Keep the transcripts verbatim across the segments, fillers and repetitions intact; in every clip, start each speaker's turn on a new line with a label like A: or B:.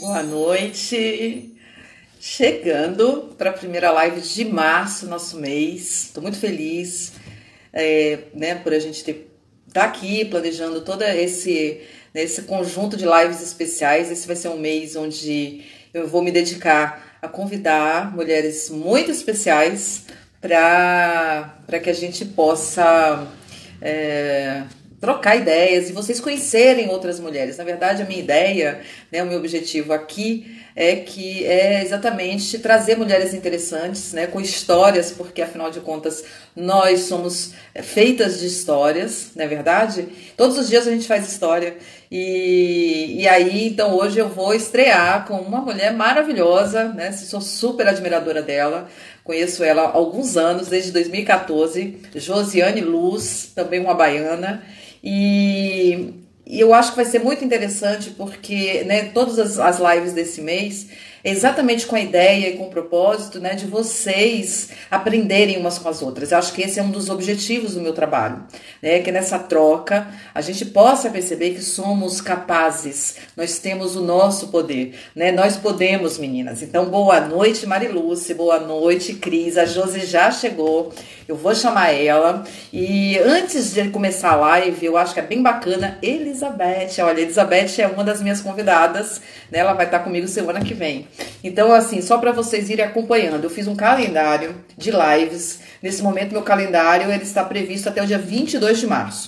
A: Boa noite, chegando para a primeira live de março, nosso mês. Estou muito feliz, é, né, por a gente ter tá aqui planejando todo esse, né, esse conjunto de lives especiais. Esse vai ser um mês onde eu vou me dedicar a convidar mulheres muito especiais para para que a gente possa é, trocar ideias e vocês conhecerem outras mulheres. Na verdade, a minha ideia, né, o meu objetivo aqui é que é exatamente trazer mulheres interessantes, né, com histórias, porque afinal de contas nós somos feitas de histórias, não é verdade? Todos os dias a gente faz história. E, e aí, então hoje eu vou estrear com uma mulher maravilhosa, né? Sou super admiradora dela, conheço ela há alguns anos, desde dois mil e quatorze, Josiane Luz, também uma baiana. E, e eu acho que vai ser muito interessante porque, né, todas as, as lives desse mês é exatamente com a ideia e com o propósito, né, de vocês aprenderem umas com as outras. Eu acho que esse é um dos objetivos do meu trabalho, né, que nessa troca a gente possa perceber que somos capazes, nós temos o nosso poder, né, nós podemos, meninas. Então, boa noite, Mariluce, boa noite, Cris, a Josi já chegou, eu vou chamar ela. E antes de começar a live, eu acho que é bem bacana, Elizabeth, olha, Elizabeth é uma das minhas convidadas, né, ela vai estar comigo semana que vem. Então, assim, só para vocês irem acompanhando, eu fiz um calendário de lives. Nesse momento, meu calendário ele está previsto até o dia vinte e dois de março.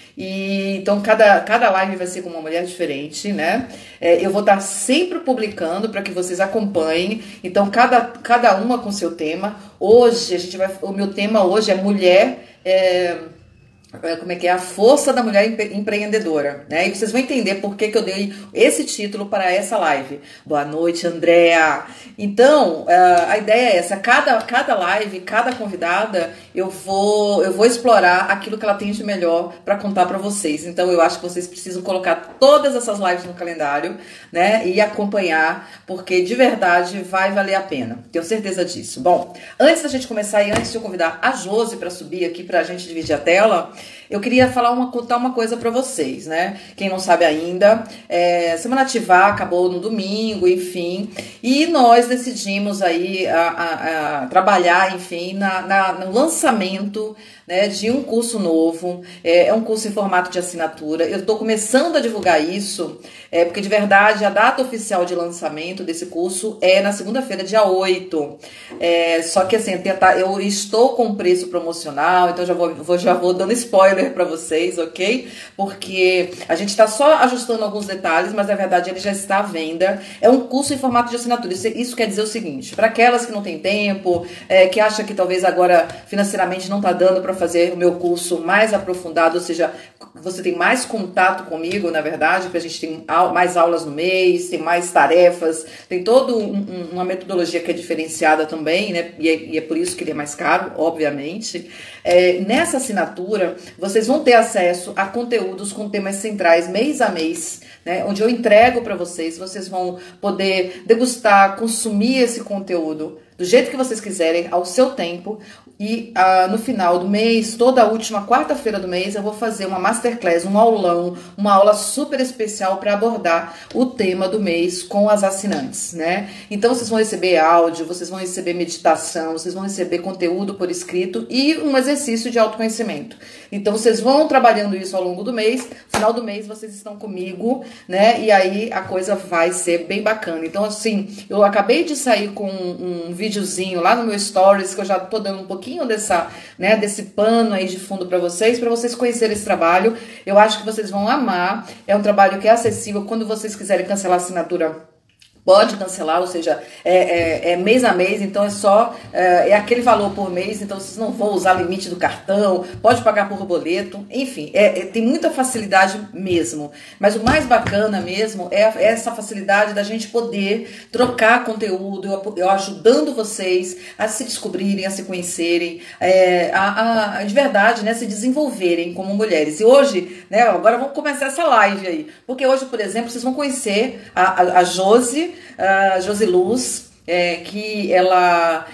A: E, então, cada, cada live vai ser com uma mulher diferente, né? É, eu vou estar sempre publicando para que vocês acompanhem. Então, cada, cada uma com seu tema. Hoje, a gente vai, o meu tema hoje é mulher... É, como é que é? A força da mulher empreendedora, né? E vocês vão entender por que que eu dei esse título para essa live. Boa noite, Andréa. Então, a ideia é essa. Cada, cada live, cada convidada, eu vou, eu vou explorar aquilo que ela tem de melhor para contar para vocês. Então, eu acho que vocês precisam colocar todas essas lives no calendário, né? E acompanhar, porque de verdade vai valer a pena. Tenho certeza disso. Bom, antes da gente começar e antes de eu convidar a Josi para subir aqui para a gente dividir a tela, eu queria falar uma, contar uma coisa para vocês, né? Quem não sabe ainda, é, Semana Ativar acabou no domingo, enfim, e nós decidimos aí a, a, a trabalhar, enfim, na, na, no lançamento, né, de um curso novo. É, é um curso em formato de assinatura. Eu estou começando a divulgar isso, é, porque de verdade a data oficial de lançamento desse curso é na segunda-feira, dia oito. É, só que assim, tentar, eu estou com preço promocional, então já vou, vou, já vou dando spoiler para vocês, ok? Porque a gente está só ajustando alguns detalhes, mas na verdade ele já está à venda. É um curso em formato de assinatura. Isso, isso quer dizer o seguinte: para aquelas que não têm tempo, é, que acham que talvez agora financeiramente não está dando para fazer o meu curso mais aprofundado, ou seja, você tem mais contato comigo, na verdade, porque a gente tem mais aulas no mês, tem mais tarefas, tem toda um, um, uma metodologia que é diferenciada também, né? E é, e é por isso que ele é mais caro, obviamente. É, nessa assinatura, vocês vão ter acesso a conteúdos com temas centrais mês a mês, né, onde eu entrego para vocês, vocês vão poder degustar, consumir esse conteúdo do jeito que vocês quiserem, ao seu tempo. E ah, no final do mês, toda a última quarta-feira do mês, eu vou fazer uma masterclass, um aulão, uma aula super especial para abordar o tema do mês com as assinantes, né? Então vocês vão receber áudio, vocês vão receber meditação, vocês vão receber conteúdo por escrito e um exercício de autoconhecimento. Então vocês vão trabalhando isso ao longo do mês, no final do mês vocês estão comigo, né? E aí a coisa vai ser bem bacana. Então assim, eu acabei de sair com um, um videozinho lá no meu stories, que eu já tô dando um pouquinho dessa, né, desse pano aí de fundo para vocês, para vocês conhecerem esse trabalho. Eu acho que vocês vão amar. É um trabalho que é acessível. Quando vocês quiserem cancelar a assinatura, pode cancelar, ou seja, é, é, é mês a mês, então é só, é, é aquele valor por mês, então vocês não vão usar limite do cartão, pode pagar por boleto, enfim, é, é, tem muita facilidade mesmo. Mas o mais bacana mesmo é, é essa facilidade da gente poder trocar conteúdo, eu, eu ajudando vocês a se descobrirem, a se conhecerem, é, a, a, de verdade, né, se desenvolverem como mulheres. E hoje, né, agora vamos começar essa live aí, porque hoje, por exemplo, vocês vão conhecer a, a, a Josi, a Josi Luz, é, que ela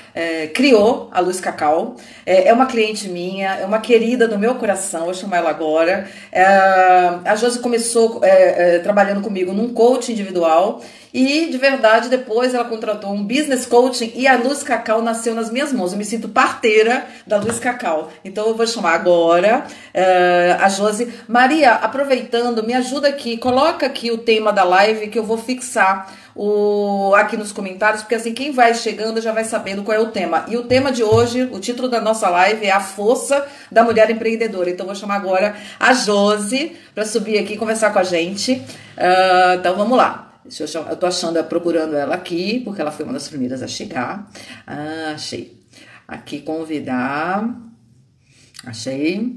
A: é, criou a Luz Cacau. É, é uma cliente minha, é uma querida do meu coração, vou chamar ela agora. É, a Josi começou é, é, trabalhando comigo num coaching individual e, de verdade, depois ela contratou um business coaching e a Luz Cacau nasceu nas minhas mãos. Eu me sinto parteira da Luz Cacau. Então, eu vou chamar agora é, a Josi. Maria, aproveitando, me ajuda aqui, coloca aqui o tema da live que eu vou fixar o, aqui nos comentários, porque assim, quem vai chegando já vai sabendo qual é o tema. E o tema de hoje, o título da nossa live é A Força da Mulher Empreendedora. Então, eu vou chamar agora a Josi para subir aqui e conversar com a gente. Uh, então, vamos lá. Deixa eu, chamar, eu tô achando, procurando ela aqui, porque ela foi uma das primeiras a chegar. Ah, achei. Aqui, convidar. Achei.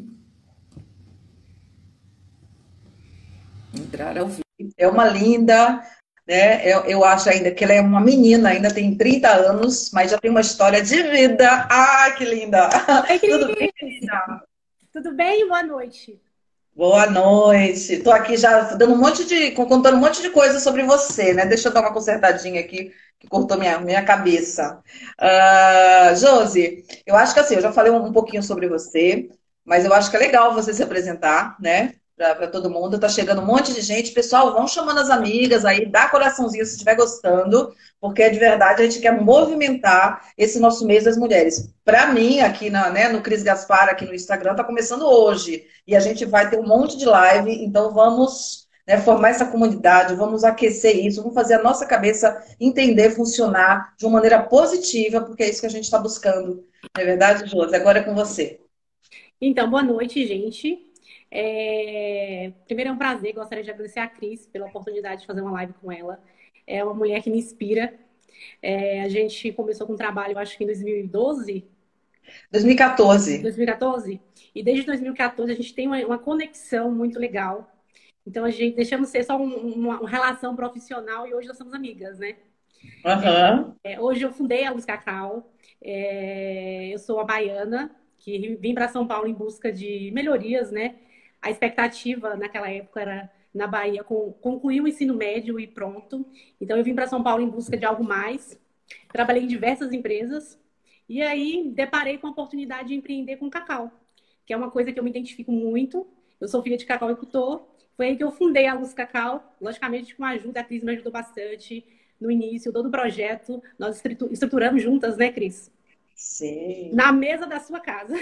A: Entrar ao vivo. É uma linda, né? Eu, eu acho ainda que ela é uma menina, ainda tem trinta anos, mas já tem uma história de vida. Ah, que linda!
B: Oi,
A: Tudo bem,
B: Cris!
A: querida?
B: Tudo bem? Boa noite.
A: Boa noite. Tô aqui já dando um monte de, contando um monte de coisas sobre você, né? Deixa eu dar uma consertadinha aqui, que cortou minha, minha cabeça. Ah, Josi, eu acho que assim, eu já falei um, um pouquinho sobre você, mas eu acho que é legal você se apresentar, né? Para todo mundo. Tá chegando um monte de gente. Pessoal, vão chamando as amigas aí, dá coraçãozinho se estiver gostando, porque de verdade a gente quer movimentar esse nosso mês das mulheres. Para mim, aqui na, né, no Cris Gaspar, aqui no Instagram, tá começando hoje. E a gente vai ter um monte de live, então vamos, né, formar essa comunidade, vamos aquecer isso, vamos fazer a nossa cabeça entender, funcionar de uma maneira positiva, porque é isso que a gente está buscando. Não é verdade, Josi? Agora é com você.
B: Então, boa noite, gente. É, Primeiro é um prazer, gostaria de agradecer a Cris pela oportunidade de fazer uma live com ela. É uma mulher que me inspira. É, A gente começou com um trabalho, acho que em dois mil e doze,
A: dois mil e quatorze.
B: dois mil e quatorze, e desde dois mil e quatorze a gente tem uma, uma conexão muito legal. Então, a gente deixamos ser só um- uma, uma relação profissional e hoje nós somos amigas, né?
A: Aham.
B: É, hoje eu fundei a Luz Cacau. É, eu sou a baiana, que vim para São Paulo em busca de melhorias, né? A expectativa naquela época era na Bahia com, concluir o ensino médio e pronto. Então eu vim para São Paulo em busca de algo mais. Trabalhei em diversas empresas e aí deparei com a oportunidade de empreender com cacau, que é uma coisa que eu me identifico muito. Eu sou filha de cacauicultor. Foi aí que eu fundei a Luz Cacau, logicamente com a ajuda, a Cris me ajudou bastante no início, todo o projeto, nós estruturamos juntas, né, Cris?
A: Sim.
B: Na mesa da sua casa.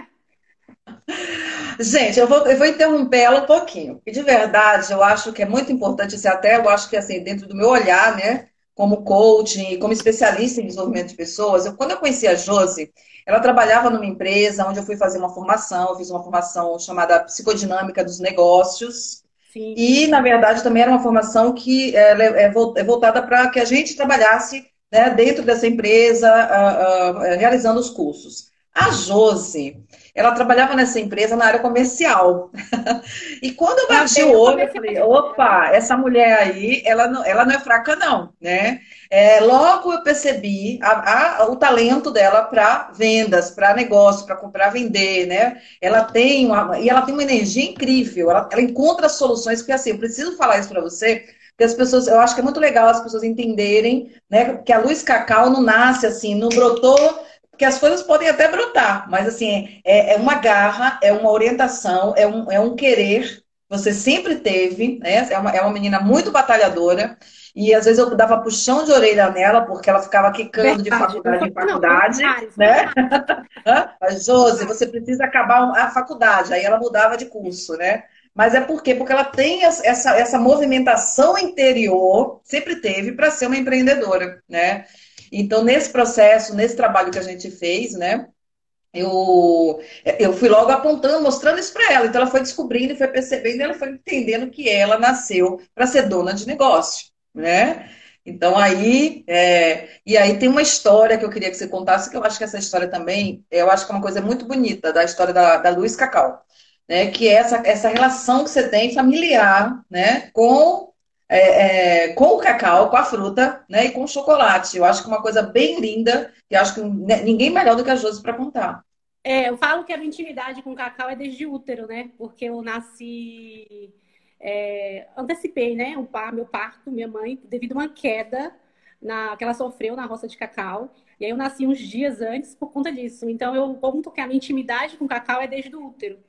A: Gente, eu vou, eu vou interromper ela um pouquinho. E de verdade, eu acho que é muito importante, assim, até eu acho que assim, dentro do meu olhar, né, como coaching, como especialista em desenvolvimento de pessoas, eu, quando eu conheci a Josi, ela trabalhava numa empresa onde eu fui fazer uma formação, eu fiz uma formação chamada Psicodinâmica dos Negócios.
B: Sim,
A: E, na verdade, também era uma formação que ela é, é vol- é voltada para que a gente trabalhasse, né, dentro dessa empresa, ah, ah, realizando os cursos. A Josi, ela trabalhava nessa empresa na área comercial. E quando eu bati o
B: também eu sou
A: olho, eu falei,
B: mercearia, viu?
A: opa, essa mulher aí, ela não, ela não é fraca não, né? É, logo eu percebi a- a- o talento dela para vendas, para negócio, para comprar, vender, né? Ela tem uma, e ela tem uma energia incrível, ela, ela encontra soluções, porque assim, eu preciso falar isso para você, porque as pessoas, eu acho que é muito legal as pessoas entenderem, né, que a Luz Cacau não nasce assim, não brotou, porque as coisas podem até brotar, mas assim, é, é uma garra, é uma orientação, é um, é um querer. Você sempre teve, né? É uma, é uma menina muito batalhadora, e às vezes eu dava puxão de orelha nela, porque ela ficava quicando de
B: Verdade. Não
A: faculdade
B: foi,
A: em
B: não, foi o
A: faculdade,
B: contrário, foi o
A: né?
B: contrário.
A: Hã? Mas, Josi, você precisa acabar a faculdade. Aí ela mudava de curso, né? Mas é por quê? Porque ela tem essa, essa movimentação interior, sempre teve, para ser uma empreendedora, né? Então, nesse processo, nesse trabalho que a gente fez, né? Eu, eu fui logo apontando, mostrando isso para ela. Então, ela foi descobrindo e foi percebendo, e ela foi entendendo que ela nasceu para ser dona de negócio, né? Então, aí, é, e aí tem uma história que eu queria que você contasse, que eu acho que essa história também, eu acho que é uma coisa muito bonita da história da, da Luiz Cacau, né? Que é essa, essa relação que você tem familiar, né? Com, é, é, com o cacau, com a fruta, né? E com o chocolate. Eu acho que é uma coisa bem linda, e acho que ninguém melhor do que a Josi para contar.
B: É, eu falo que a minha intimidade com o cacau é desde útero, né? Porque eu nasci, é, antecipei, né? O par, meu parto, minha mãe, devido a uma queda na, que ela sofreu na roça de cacau. E aí eu nasci uns dias antes por conta disso. Então eu conto que a minha intimidade com o cacau é desde o útero.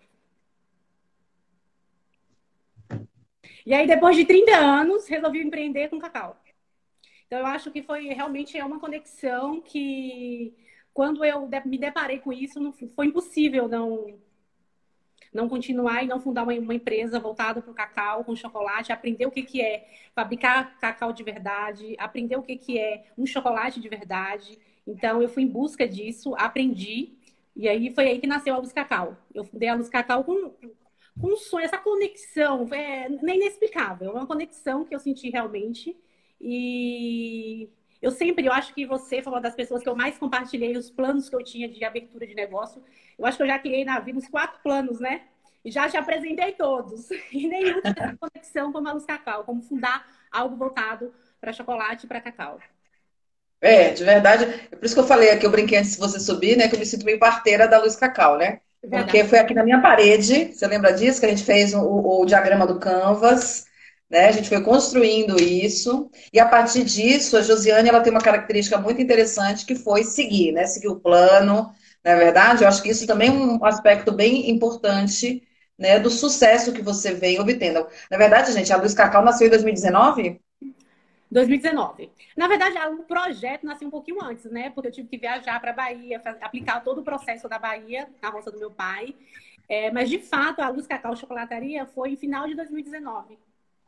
B: E aí, depois de trinta anos, resolvi empreender com cacau. Então, eu acho que foi realmente é uma conexão que, quando eu me deparei com isso, não foi impossível não, não continuar e não fundar uma, uma empresa voltada para o cacau, com chocolate, aprender o que, que é fabricar cacau de verdade, aprender o que, que é um chocolate de verdade. Então, eu fui em busca disso, aprendi, e aí foi aí que nasceu a Luz Cacau. Eu fundei a Luz Cacau com, com um sonho, essa conexão, é nem inexplicável, é uma conexão que eu senti realmente. E eu sempre, eu acho que você foi uma das pessoas que eu mais compartilhei os planos que eu tinha de abertura de negócio. Eu acho que eu já criei na vida uns quatro planos, né? E já te apresentei todos. E nenhum tinha conexão com a Luz Cacau, como fundar algo voltado para chocolate e para cacau.
A: É, de verdade. É por isso que eu falei aqui, eu brinquei antes de você subir, né? Que eu me sinto meio parteira da Luz Cacau, né?
B: É
A: Porque
B: verdade.
A: foi aqui na minha parede, você lembra disso? Que a gente fez o, o diagrama do Canvas, né? A gente foi construindo isso. E a partir disso, a Josiane, ela tem uma característica muito interessante que foi seguir, né? Seguir o plano, não é verdade? Eu acho que isso também é um aspecto bem importante, né? Do sucesso que você vem obtendo. Na verdade, gente, a Luz Cacau nasceu em dois mil e dezenove?
B: dois mil e dezenove. Na verdade, o projeto nasceu um pouquinho antes, né? Porque eu tive que viajar para a Bahia, aplicar todo o processo da Bahia, na roça do meu pai. É, mas, de fato, a Luz Cacau Chocolataria foi em final de dois mil e dezenove.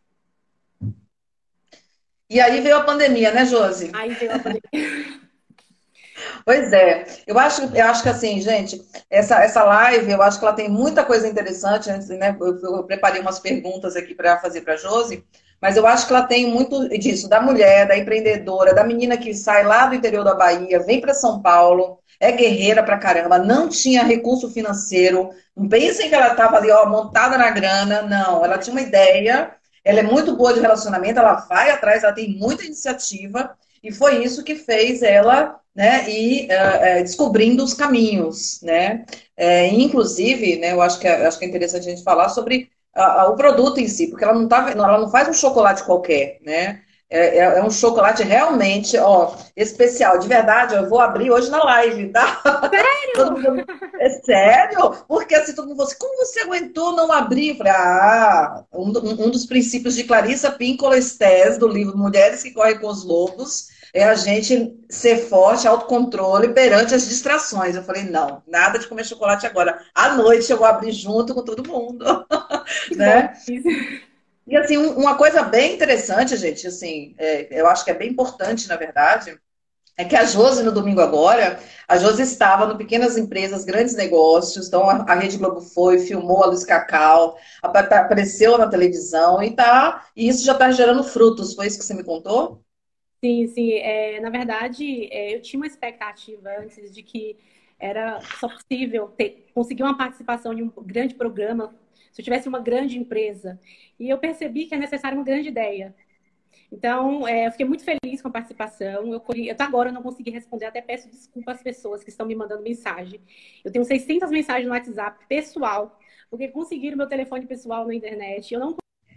A: E aí veio a pandemia, né, Josi?
B: Aí veio a pandemia.
A: Pois é, eu acho, eu acho que assim, gente, essa, essa live, eu acho que ela tem muita coisa interessante, antes, né? Eu, eu preparei umas perguntas aqui para fazer para a Josi, mas eu acho que ela tem muito disso, da mulher, da empreendedora, da menina que sai lá do interior da Bahia, vem para São Paulo, é guerreira pra caramba, não tinha recurso financeiro, não pensem que ela estava ali, ó, montada na grana, não, ela tinha uma ideia, ela é muito boa de relacionamento, ela vai atrás, ela tem muita iniciativa, e foi isso que fez ela, né, ir uh, uh, descobrindo os caminhos, né? É, inclusive, né, eu acho que, é, acho que é interessante a gente falar sobre uh, uh, o produto em si, porque ela não, tá, ela não faz um chocolate qualquer, né? É, é, é um chocolate realmente, ó, especial. De verdade, eu vou abrir hoje na live, tá? Todo
B: Sério?
A: mundo, é sério? Porque assim, todo mundo falou assim, como você aguentou não abrir? Eu falei, ah, um, um dos princípios de Clarissa Pinkola Estés, do livro Mulheres que Correm com os Lobos, é a gente ser forte, autocontrole perante as distrações. Eu falei, não, nada de comer chocolate agora. À noite eu vou abrir junto com todo mundo,
B: Que bom
A: né?
B: isso.
A: E assim, um- uma coisa bem interessante, gente, assim, é, eu acho que é bem importante, na verdade, é que a Josi, no domingo agora, a Josi estava no Pequenas Empresas, Grandes Negócios, então a, a Rede Globo foi, filmou a Luz Cacau, apa- apareceu na televisão e tá, e isso já está gerando frutos, foi isso que você me contou?
B: Sim, sim. É, na verdade, é, eu tinha uma expectativa antes de que era só possível ter, conseguir uma participação em um grande programa se eu tivesse uma grande empresa. E eu percebi que é necessária uma grande ideia. Então, é, eu fiquei muito feliz com a participação. Eu, colhi- até agora eu não consegui responder, até peço desculpa às pessoas que estão me mandando mensagem. Eu tenho seiscentas mensagens no WhatsApp pessoal, porque conseguiram meu telefone pessoal na internet. Eu não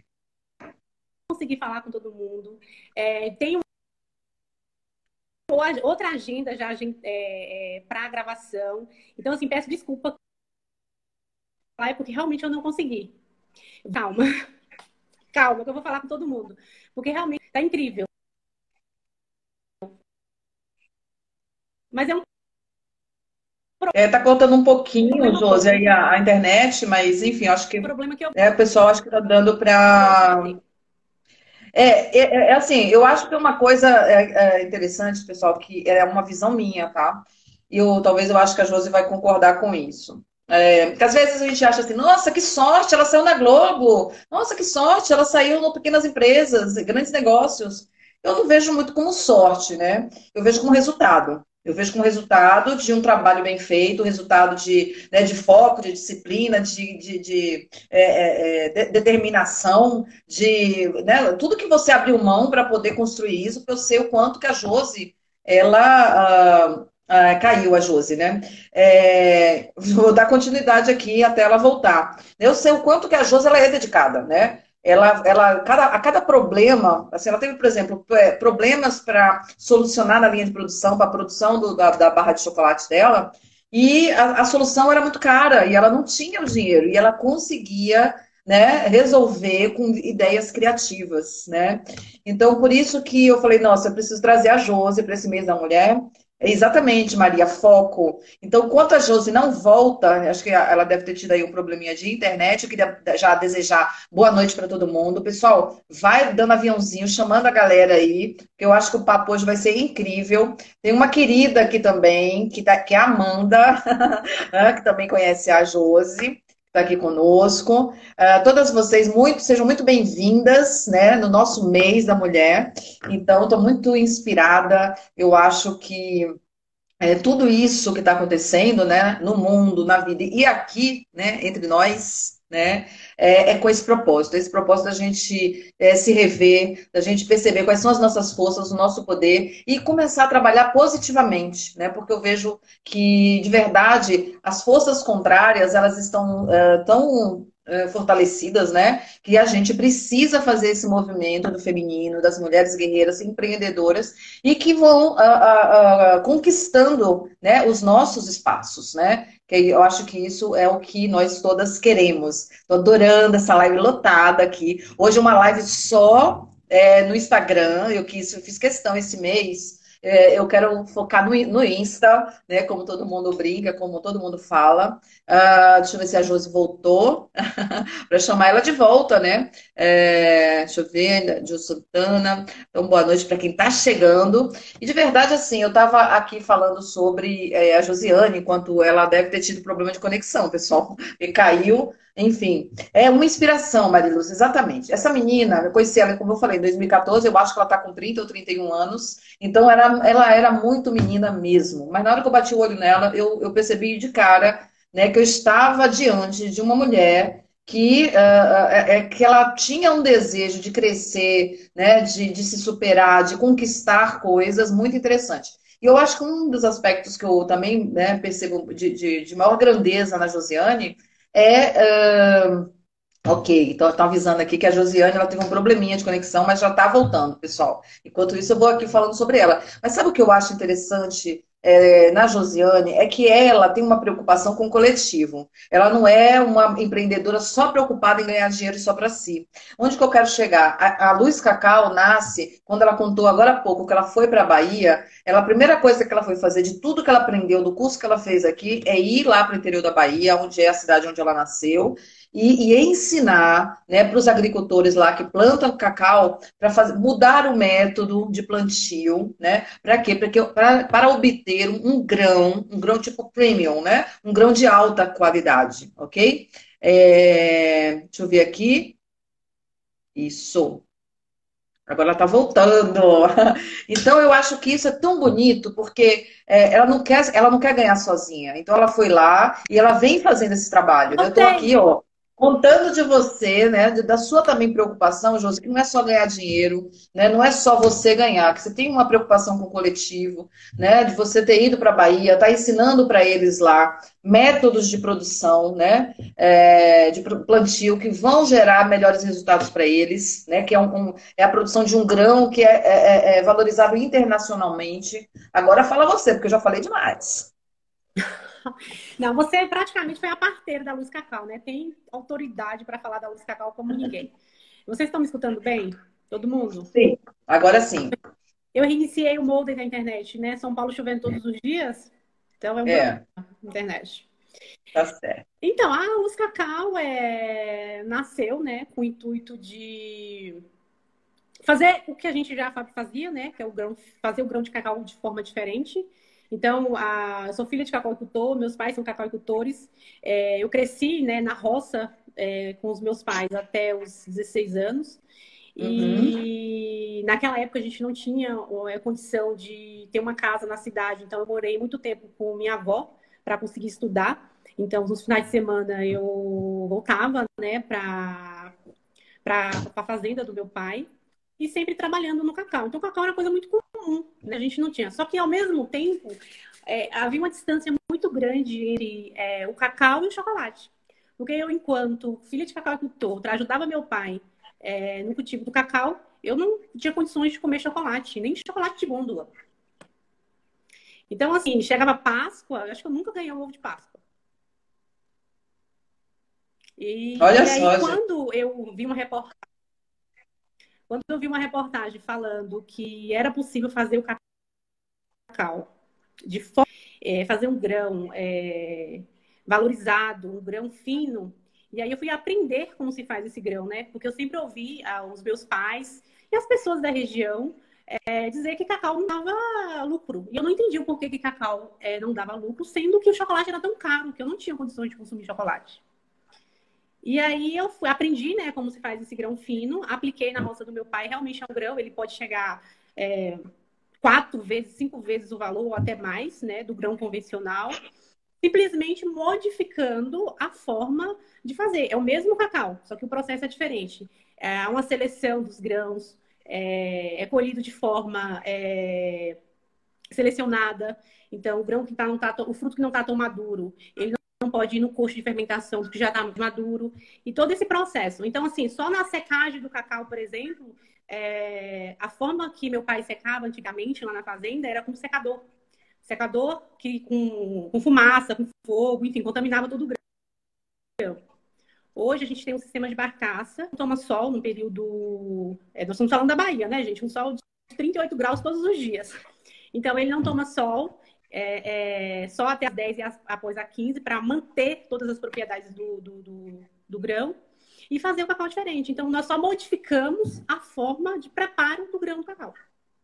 B: consegui falar com todo mundo. É, tenho outra agenda já é, é, para gravação. Então, assim, peço desculpa, porque realmente eu não consegui. Calma, calma, que eu vou falar com todo mundo. Porque realmente tá incrível. Mas é um
A: É, tá cortando um pouquinho,
B: problema
A: Josi,
B: bom,
A: aí a, a internet, mas enfim, acho
B: um
A: que
B: problema que eu
A: é, o pessoal acho que tá dando
B: posso
A: para.
B: resolver.
A: É, é, é assim, eu acho que uma coisa é, é interessante, pessoal, que é uma visão minha, tá? E eu, talvez eu acho que a Josi vai concordar com isso. É, porque às vezes a gente acha assim, nossa, que sorte, ela saiu na Globo. Nossa, que sorte, ela saiu no Pequenas Empresas, Grandes Negócios. Eu não vejo muito como sorte, né? Eu vejo como resultado. Eu vejo como resultado de um trabalho bem feito, resultado de, né, de foco, de disciplina, de, de, de, é, é, de determinação, de né, tudo que você abriu mão para poder construir isso, porque eu sei o quanto que a Josi, ela ah, ah, caiu, a Josi, né? É, vou dar continuidade aqui até ela voltar. Eu sei o quanto que a Josi ela é dedicada, né? ela, ela cada, a cada problema, assim, ela teve, por exemplo, é, problemas para solucionar na linha de produção, para a produção do- da, da barra de chocolate dela, e a, a solução era muito cara, e ela não tinha o dinheiro, e ela conseguia, né, resolver com ideias criativas, né? Então, por isso que eu falei, nossa, eu preciso trazer a Josi para esse mês da mulher. É exatamente, Maria, foco. Então, enquanto a Josi não volta, acho que ela deve ter tido aí um probleminha de internet, eu queria já desejar boa noite para todo mundo. Pessoal, vai dando aviãozinho, chamando a galera aí, que eu acho que o papo hoje vai ser incrível. Tem uma querida aqui também, que, tá, que é a Amanda, né, que também conhece a Josi, está aqui conosco. Uh, todas vocês muito, sejam muito bem-vindas, né, no nosso mês da mulher. Então, estou muito inspirada. Eu acho que é, tudo isso que está acontecendo, né, no mundo, na vida e aqui, né, entre nós, né, é, é com esse propósito, esse propósito da gente é, se rever, da gente perceber quais são as nossas forças, o nosso poder e começar a trabalhar positivamente, né, porque eu vejo que, de verdade, as forças contrárias, elas estão é, tão é, fortalecidas, né, que a gente precisa fazer esse movimento do feminino, das mulheres guerreiras, empreendedoras, e que vão ah, ah, ah, conquistando, né, os nossos espaços, né? Que eu acho que isso é o que nós todas queremos. Estou adorando essa live lotada aqui. Hoje uma live só é, no Instagram. Eu quis, eu fiz questão esse mês. É, eu quero focar no, no Insta, né? Como todo mundo brinca, como todo mundo fala. Ah, deixa eu ver se a Josi voltou para chamar ela de volta, né? É, deixa eu ver, Gil Santana. Então, boa noite para quem está chegando. E de verdade, assim, eu estava aqui falando sobre é, a Josiane, enquanto ela deve ter tido problema de conexão, pessoal, e caiu. Enfim, é uma inspiração, Mariluz, exatamente. Essa menina, eu conheci ela, como eu falei, em dois mil e quatorze, eu acho que ela está com trinta ou trinta e um anos, então era, ela era muito menina mesmo. Mas na hora que eu bati o olho nela, eu, eu percebi de cara, né, que eu estava diante de uma mulher que, uh, é, que ela tinha um desejo de crescer, né, de, de se superar, de conquistar coisas muito interessante. E eu acho que um dos aspectos que eu também, né, percebo de, de, de maior grandeza na Josiane é. Uh, ok, então estão avisando aqui que a Josiane ela teve um probleminha de conexão, mas já está voltando, pessoal. Enquanto isso, eu vou aqui falando sobre ela. Mas sabe o que eu acho interessante é, na Josiane? É que ela tem uma preocupação com o coletivo. Ela não é uma empreendedora só preocupada em ganhar dinheiro só para si. Onde que eu quero chegar? A, a Luz Cacau nasce quando ela contou agora há pouco que ela foi para a Bahia. Ela, a primeira coisa que ela foi fazer de tudo que ela aprendeu do curso que ela fez aqui é ir lá para o interior da Bahia, onde é a cidade onde ela nasceu e, e ensinar, né, para os agricultores lá que plantam cacau para mudar o método de plantio, né? Para quê? Porque, pra, para obter um, um grão, um grão tipo premium, né? Um grão de alta qualidade, ok? É, deixa eu ver aqui. Isso. Agora ela está voltando. Então eu acho que isso é tão bonito porque é, ela não quer, ela não quer ganhar sozinha. Então ela foi lá e ela vem fazendo esse trabalho. Eu estou aqui,
B: Voltei.
A: ó, contando de você, né, da sua também preocupação, Josi, que não é só ganhar dinheiro, né, não é só você ganhar, que você tem uma preocupação com o coletivo, né, de você ter ido para a Bahia, tá ensinando para eles lá métodos de produção, né, é, de plantio que vão gerar melhores resultados para eles, né, que é um, um é a produção de um grão que é, é, é valorizado internacionalmente. Agora fala você, porque eu já falei demais.
B: Não, você praticamente foi a parteira da Luz Cacau, né? Tem autoridade para falar da Luz Cacau como ninguém. Vocês estão me escutando bem? Todo mundo?
A: Sim, agora sim.
B: Eu reiniciei o modem da internet, né? São Paulo chovendo todos os dias, então é um problema
A: É,
B: na internet.
A: tá certo.
B: Então, a Luz Cacau é... nasceu, né, com o intuito de fazer o que a gente já fazia, né? Que é o grão, fazer o grão de cacau de forma diferente. Então, a, eu sou filha de cacauicultor, meus pais são cacauicultores. É, eu cresci, né, na roça é, com os meus pais até os dezesseis anos.
A: Uhum.
B: E naquela época a gente não tinha a condição de ter uma casa na cidade, então eu morei muito tempo com minha avó para conseguir estudar. Então, nos finais de semana eu voltava, né, para para a fazenda do meu pai e sempre trabalhando no cacau. Então, o cacau era uma coisa muito comum, né? A gente não tinha. Só que, ao mesmo tempo, é, havia uma distância muito grande entre é, o cacau e o chocolate. Porque eu, enquanto filha de cacauicultor, ajudava meu pai é, no cultivo do cacau, eu não tinha condições de comer chocolate, nem chocolate de gôndola. Então, assim, chegava Páscoa, acho que eu nunca ganhei um ovo de Páscoa. E,
A: Olha
B: e aí,
A: só, gente.
B: quando eu vi uma reportagem, quando eu vi uma reportagem falando que era possível fazer o cacau de forma, é, fazer um grão é, valorizado, um grão fino, e aí eu fui aprender como se faz esse grão, né? Porque eu sempre ouvi ah, os meus pais e as pessoas da região é, dizer que cacau não dava lucro. E eu não entendi o porquê que cacau é, não dava lucro, sendo que o chocolate era tão caro que eu não tinha condições de consumir chocolate. E aí eu fui, aprendi, né, como se faz esse grão fino, apliquei na roça do meu pai, realmente é um grão, ele pode chegar é, quatro vezes, cinco vezes o valor, ou até mais, né, do grão convencional, simplesmente modificando a forma de fazer. É o mesmo cacau, só que o processo é diferente. É uma seleção dos grãos, é, é colhido de forma é, selecionada. Então, o grão que tá, não tá, o fruto que não está tão maduro, ele não pode ir no coxo de fermentação, porque já está maduro. E todo esse processo. Então, assim, só na secagem do cacau, por exemplo, é, a forma que meu pai secava antigamente lá na fazenda era com secador. Secador que, com, com fumaça, com fogo, enfim, contaminava todo o grão. Hoje a gente tem um sistema de barcaça, toma sol no período. É, nós estamos falando da Bahia, né, gente? Um sol de trinta e oito graus todos os dias. Então ele não toma sol é, é, só até as dez e as, após as quinze para manter todas as propriedades do, do, do, do grão e fazer o cacau diferente. Então nós só modificamos a forma de preparo do grão do cacau.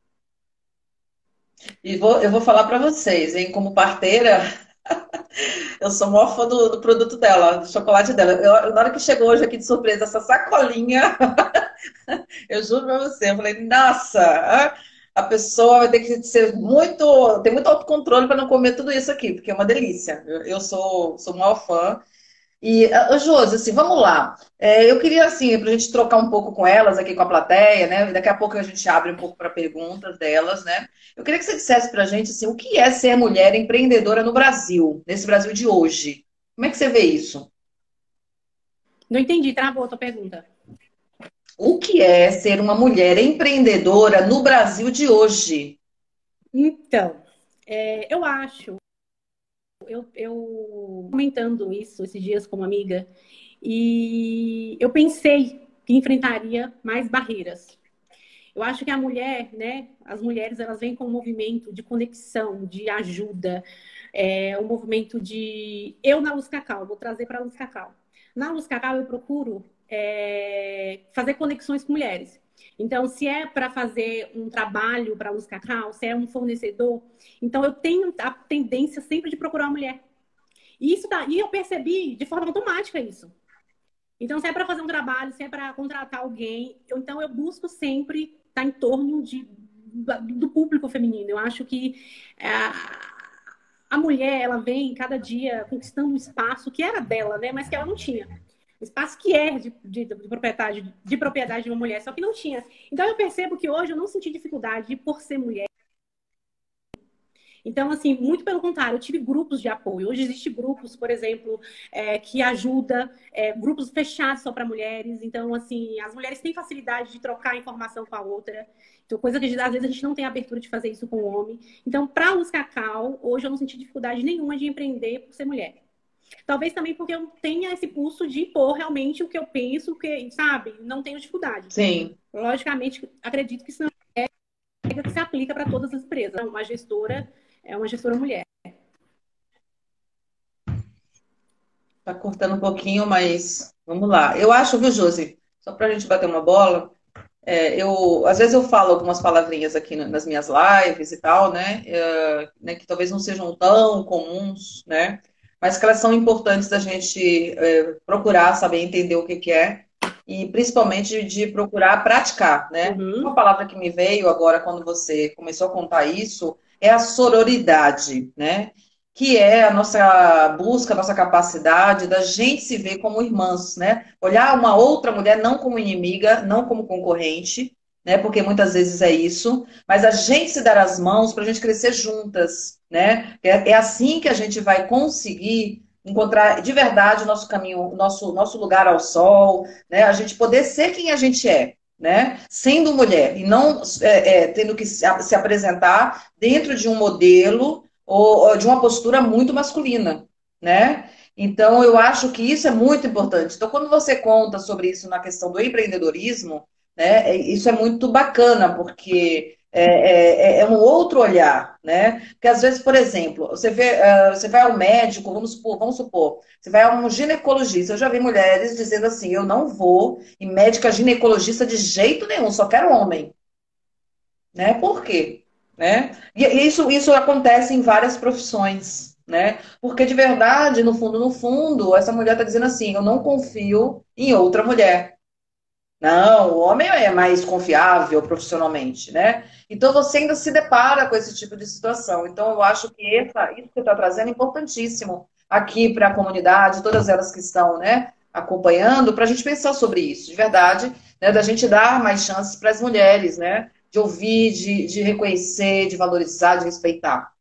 A: E vou, eu vou falar para vocês, hein, como parteira, eu sou maior fã do, do produto dela, do chocolate dela. Eu, na hora que chegou hoje aqui de surpresa, essa sacolinha, eu juro para você, eu falei, nossa, a pessoa vai ter que ser muito, ter muito autocontrole para não comer tudo isso aqui, porque é uma delícia. Eu, eu sou, sou maior fã. E, ô, Josi, assim, vamos lá. É, eu queria, assim, para a gente trocar um pouco com elas aqui, com a plateia, né? Daqui a pouco a gente abre um pouco para perguntas delas, né? Eu queria que você dissesse para a gente, assim, o que é ser mulher empreendedora no Brasil, nesse Brasil de hoje? Como é que você vê isso?
B: Não entendi, travou a tua pergunta.
A: O que é ser uma mulher empreendedora no Brasil de hoje?
B: Então, é, eu acho, eu, eu comentando isso esses dias com uma amiga, e eu pensei que enfrentaria mais barreiras. Eu acho que a mulher, né, as mulheres, elas vêm com um movimento de conexão, de ajuda, é, um movimento de... Eu na Luz Cacau, vou trazer para a Luz Cacau. Na Luz Cacau eu procuro é, fazer conexões com mulheres. Então, se é para fazer um trabalho para a Luz Cacau, se é um fornecedor, então eu tenho a tendência sempre de procurar uma mulher. E, isso tá, e eu percebi de forma automática isso. Então, se é para fazer um trabalho, se é para contratar alguém, eu, então eu busco sempre estar em torno de, do público feminino. Eu acho que a, a mulher, ela vem cada dia conquistando um espaço que era dela, né? Mas que ela não tinha. Um espaço que é de, de, de, propriedade, de propriedade de uma mulher, só que não tinha. Então, eu percebo que hoje eu não senti dificuldade por ser mulher. Então, assim, muito pelo contrário, eu tive grupos de apoio. Hoje existem grupos, por exemplo, é, que ajuda, é, grupos fechados só para mulheres. Então, assim, as mulheres têm facilidade de trocar informação com a outra. Então, coisa que às vezes a gente não tem abertura de fazer isso com o homem. Então, para os Cacau, hoje eu não senti dificuldade nenhuma de empreender por ser mulher. Talvez também porque eu tenha esse pulso de impor realmente o que eu penso, que, sabe? Não tenho dificuldade.
A: Sim.
B: Logicamente, acredito que isso não é regra que se aplica para todas as empresas. Uma gestora é uma gestora mulher.
A: Tá cortando um pouquinho, mas vamos lá. Eu acho, viu, Josi? Só para a gente bater uma bola, é, eu, às vezes eu falo algumas palavrinhas aqui na- nas minhas lives e tal, né? É, né, que talvez não sejam tão comuns, né? Mas que elas são importantes da gente é, procurar saber entender o que que é e principalmente de procurar praticar, né? Uma
B: Uhum.
A: palavra que me veio agora quando você começou a contar isso é a sororidade, né? Que é a nossa busca, a nossa capacidade da gente se ver como irmãs, né? Olhar uma outra mulher não como inimiga, não como concorrente, né? Porque muitas vezes é isso, mas a gente se dar as mãos para a gente crescer juntas, né? É, é assim que a gente vai conseguir encontrar de verdade o nosso caminho, o nosso, nosso lugar ao sol, né? A gente poder ser quem a gente é, né? Sendo mulher e não é, é, tendo que se, se apresentar dentro de um modelo ou, ou de uma postura muito masculina, né? Então, eu acho que isso é muito importante. Então, quando você conta sobre isso na questão do empreendedorismo, né, é- isso é muito bacana, porque é, é- é é um outro olhar, né? Porque às vezes, por exemplo, você vê, eh, você vai ao médico, vamos supor, vamos supor, você vai a um ginecologista. Eu já vi mulheres dizendo assim: eu não vou em médica ginecologista de jeito nenhum, só quero homem, né? Por quê? Né? E e isso, isso acontece em várias profissões, né? Porque de verdade, no fundo, no fundo, essa mulher está dizendo assim: eu não confio em outra mulher. Não, o homem é mais confiável profissionalmente, né? Então você ainda se depara com esse tipo de situação. Então eu acho que essa, isso que você está trazendo é importantíssimo aqui para a comunidade, todas elas que estão, né, acompanhando, para a gente pensar sobre isso, de verdade, né, da gente dar mais chances para as mulheres, né, de ouvir, de, de reconhecer, de valorizar, de respeitar,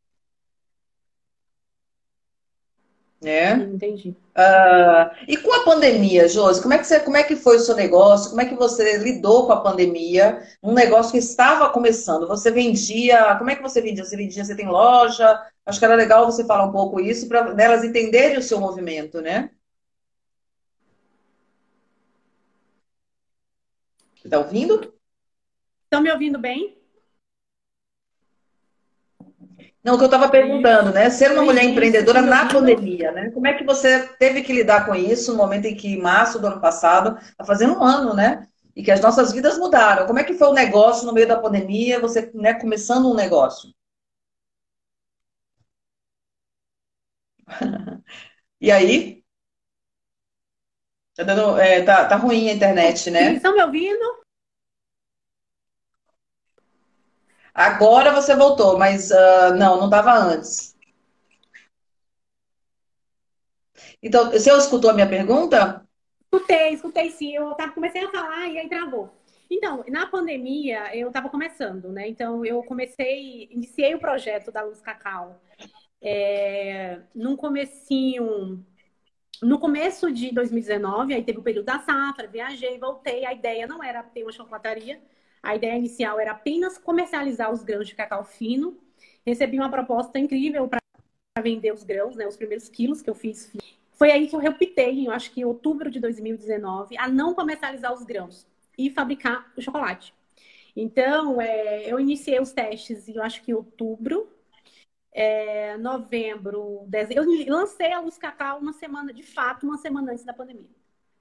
A: né?
B: Entendi.
A: Ah, e com a pandemia, Josi, como é que você, como é que foi o seu negócio? Como é que você lidou com a pandemia? Um negócio que estava começando. Você vendia, como é que você vendia? Você vendia, você tem loja? Acho que era legal você falar um pouco isso para elas entenderem o seu movimento, né? Você está ouvindo?
B: Estão me ouvindo bem?
A: Não, o que eu estava perguntando,
B: Isso.
A: né? Ser uma
B: Oi,
A: mulher
B: gente, vocês
A: empreendedora
B: estão me
A: na
B: ouvindo?
A: pandemia, né? Como é que você teve que lidar com isso no momento em que, em março do ano passado, está fazendo um ano, né? E que as nossas vidas mudaram. Como é que foi o negócio no meio da pandemia, você, né, começando um negócio? E aí? Tá dando, é, tá, tá ruim a internet,
B: Sim,
A: né?
B: estão me ouvindo?
A: Agora você voltou, mas ah, não, não estava antes. Então, você escutou a minha pergunta?
B: Escutei, escutei sim. Eu tava, comecei a falar e aí travou. Então, na pandemia, eu estava começando, né? Então, eu comecei, iniciei o projeto da Luz Cacau. É, num comecinho, no começo de dois mil e dezenove, aí teve o período da safra, viajei, voltei. A ideia não era ter uma chocolataria, a ideia inicial era apenas comercializar os grãos de cacau fino. Recebi uma proposta incrível para vender os grãos, né? Os primeiros quilos que eu fiz. Foi aí que eu reoptei, eu acho que em outubro de dois mil e dezenove, a não comercializar os grãos e fabricar o chocolate. Então, é, eu iniciei os testes, eu acho que em outubro, é, novembro, dezembro. Eu lancei a Luz Cacau uma semana, de fato, uma semana antes da pandemia.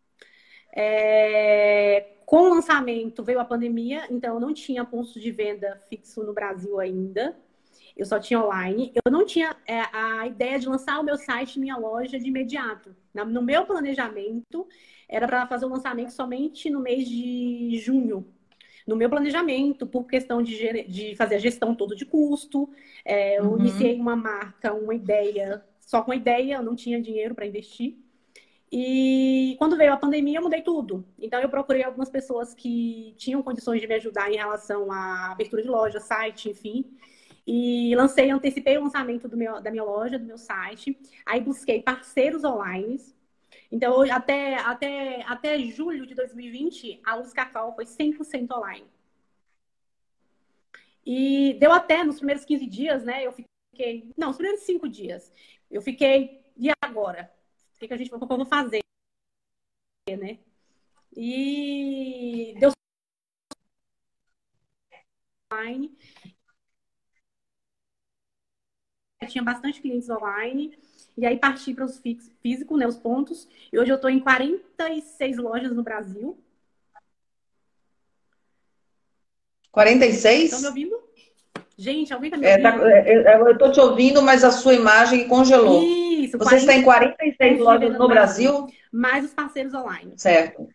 B: É, com o lançamento veio a pandemia, então eu não tinha ponto de venda fixo no Brasil ainda. Eu só tinha online. Eu não tinha é, a ideia de lançar o meu site e minha loja de imediato. No meu planejamento, era para fazer o lançamento somente no mês de junho. No meu planejamento, por questão de, de fazer a gestão toda de custo, é, eu iniciei
A: Uhum.
B: uma marca, uma ideia, só com ideia, eu não tinha dinheiro para investir. E quando veio a pandemia, eu mudei tudo. Então, eu procurei algumas pessoas que tinham condições de me ajudar em relação à abertura de loja, site, enfim. E lancei, antecipei o lançamento do meu, da minha loja, do meu site. Aí busquei parceiros online. Então, até, até, até julho de dois mil e vinte, a Luz Cacau foi cem por cento online. E deu até nos primeiros quinze dias, né? Eu fiquei. Não, os primeiros cinco dias. Eu fiquei. E agora? O que, que a gente o que eu vou fazer, né? E deu online. Tinha bastante clientes online. E aí parti para os físicos, né? Os pontos. E hoje eu estou em quarenta e seis lojas no Brasil.
A: quarenta e
B: Estão me
A: seis?
B: ouvindo? Gente, alguém está me
A: É, tá,
B: ouvindo?
A: é, é, eu estou te ouvindo, mas a sua imagem congelou.
B: Isso,
A: Você está
B: quarenta
A: em quarenta e seis
B: pontos de
A: lojas
B: venda no
A: no
B: Brasil.
A: Brasil?
B: Mais os parceiros online.
A: Certo.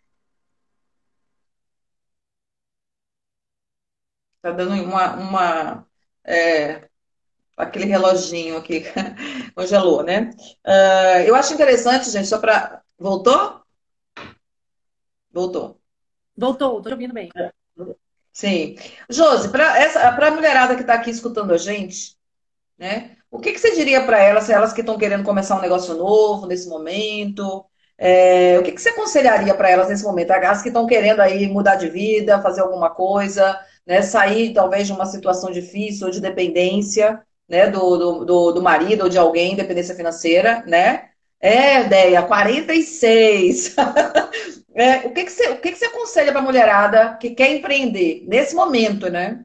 A: Está dando uma, uma é, aquele reloginho aqui congelou, né? Ah, eu acho interessante, gente, só para. Voltou? Voltou.
B: Voltou, estou ouvindo bem.
A: Sim. Josi, para essa, para a mulherada que está aqui escutando a gente, né? O que que você diria para elas, se elas que estão querendo começar um negócio novo nesse momento? É, o que que você aconselharia para elas nesse momento? As que estão querendo aí mudar de vida, fazer alguma coisa, né? Sair talvez de uma situação difícil ou de dependência, né? Do, do, do, do marido ou de alguém, dependência financeira, né? É, Déia, quarenta e seis. É, o que que você, o que que você aconselha para a mulherada que quer empreender nesse momento, né?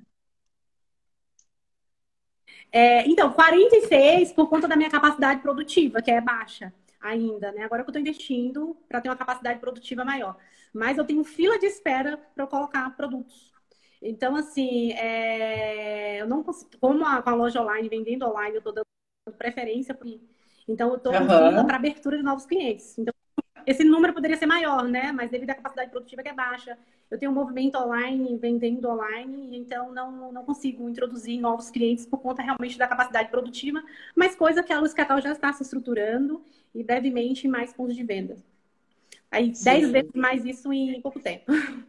B: É, então, quarenta e seis por conta da minha capacidade produtiva, que é baixa ainda, né? Agora que eu estou investindo para ter uma capacidade produtiva maior. Mas eu tenho fila de espera para eu colocar produtos. Então, assim, é, eu não consigo, como a, com a loja online, vendendo online, eu estou dando preferência para mim. Então, eu estou com fila para
A: Aham.
B: abertura de novos clientes. Então, esse número poderia ser maior, né? Mas devido à capacidade produtiva que é baixa, eu tenho um movimento online, vendendo online, então não, não consigo introduzir novos clientes por conta realmente da capacidade produtiva, mas coisa que a Luz Cacau já está se estruturando e brevemente mais pontos de venda. Aí, dez vezes
A: Sim.
B: mais isso em pouco tempo.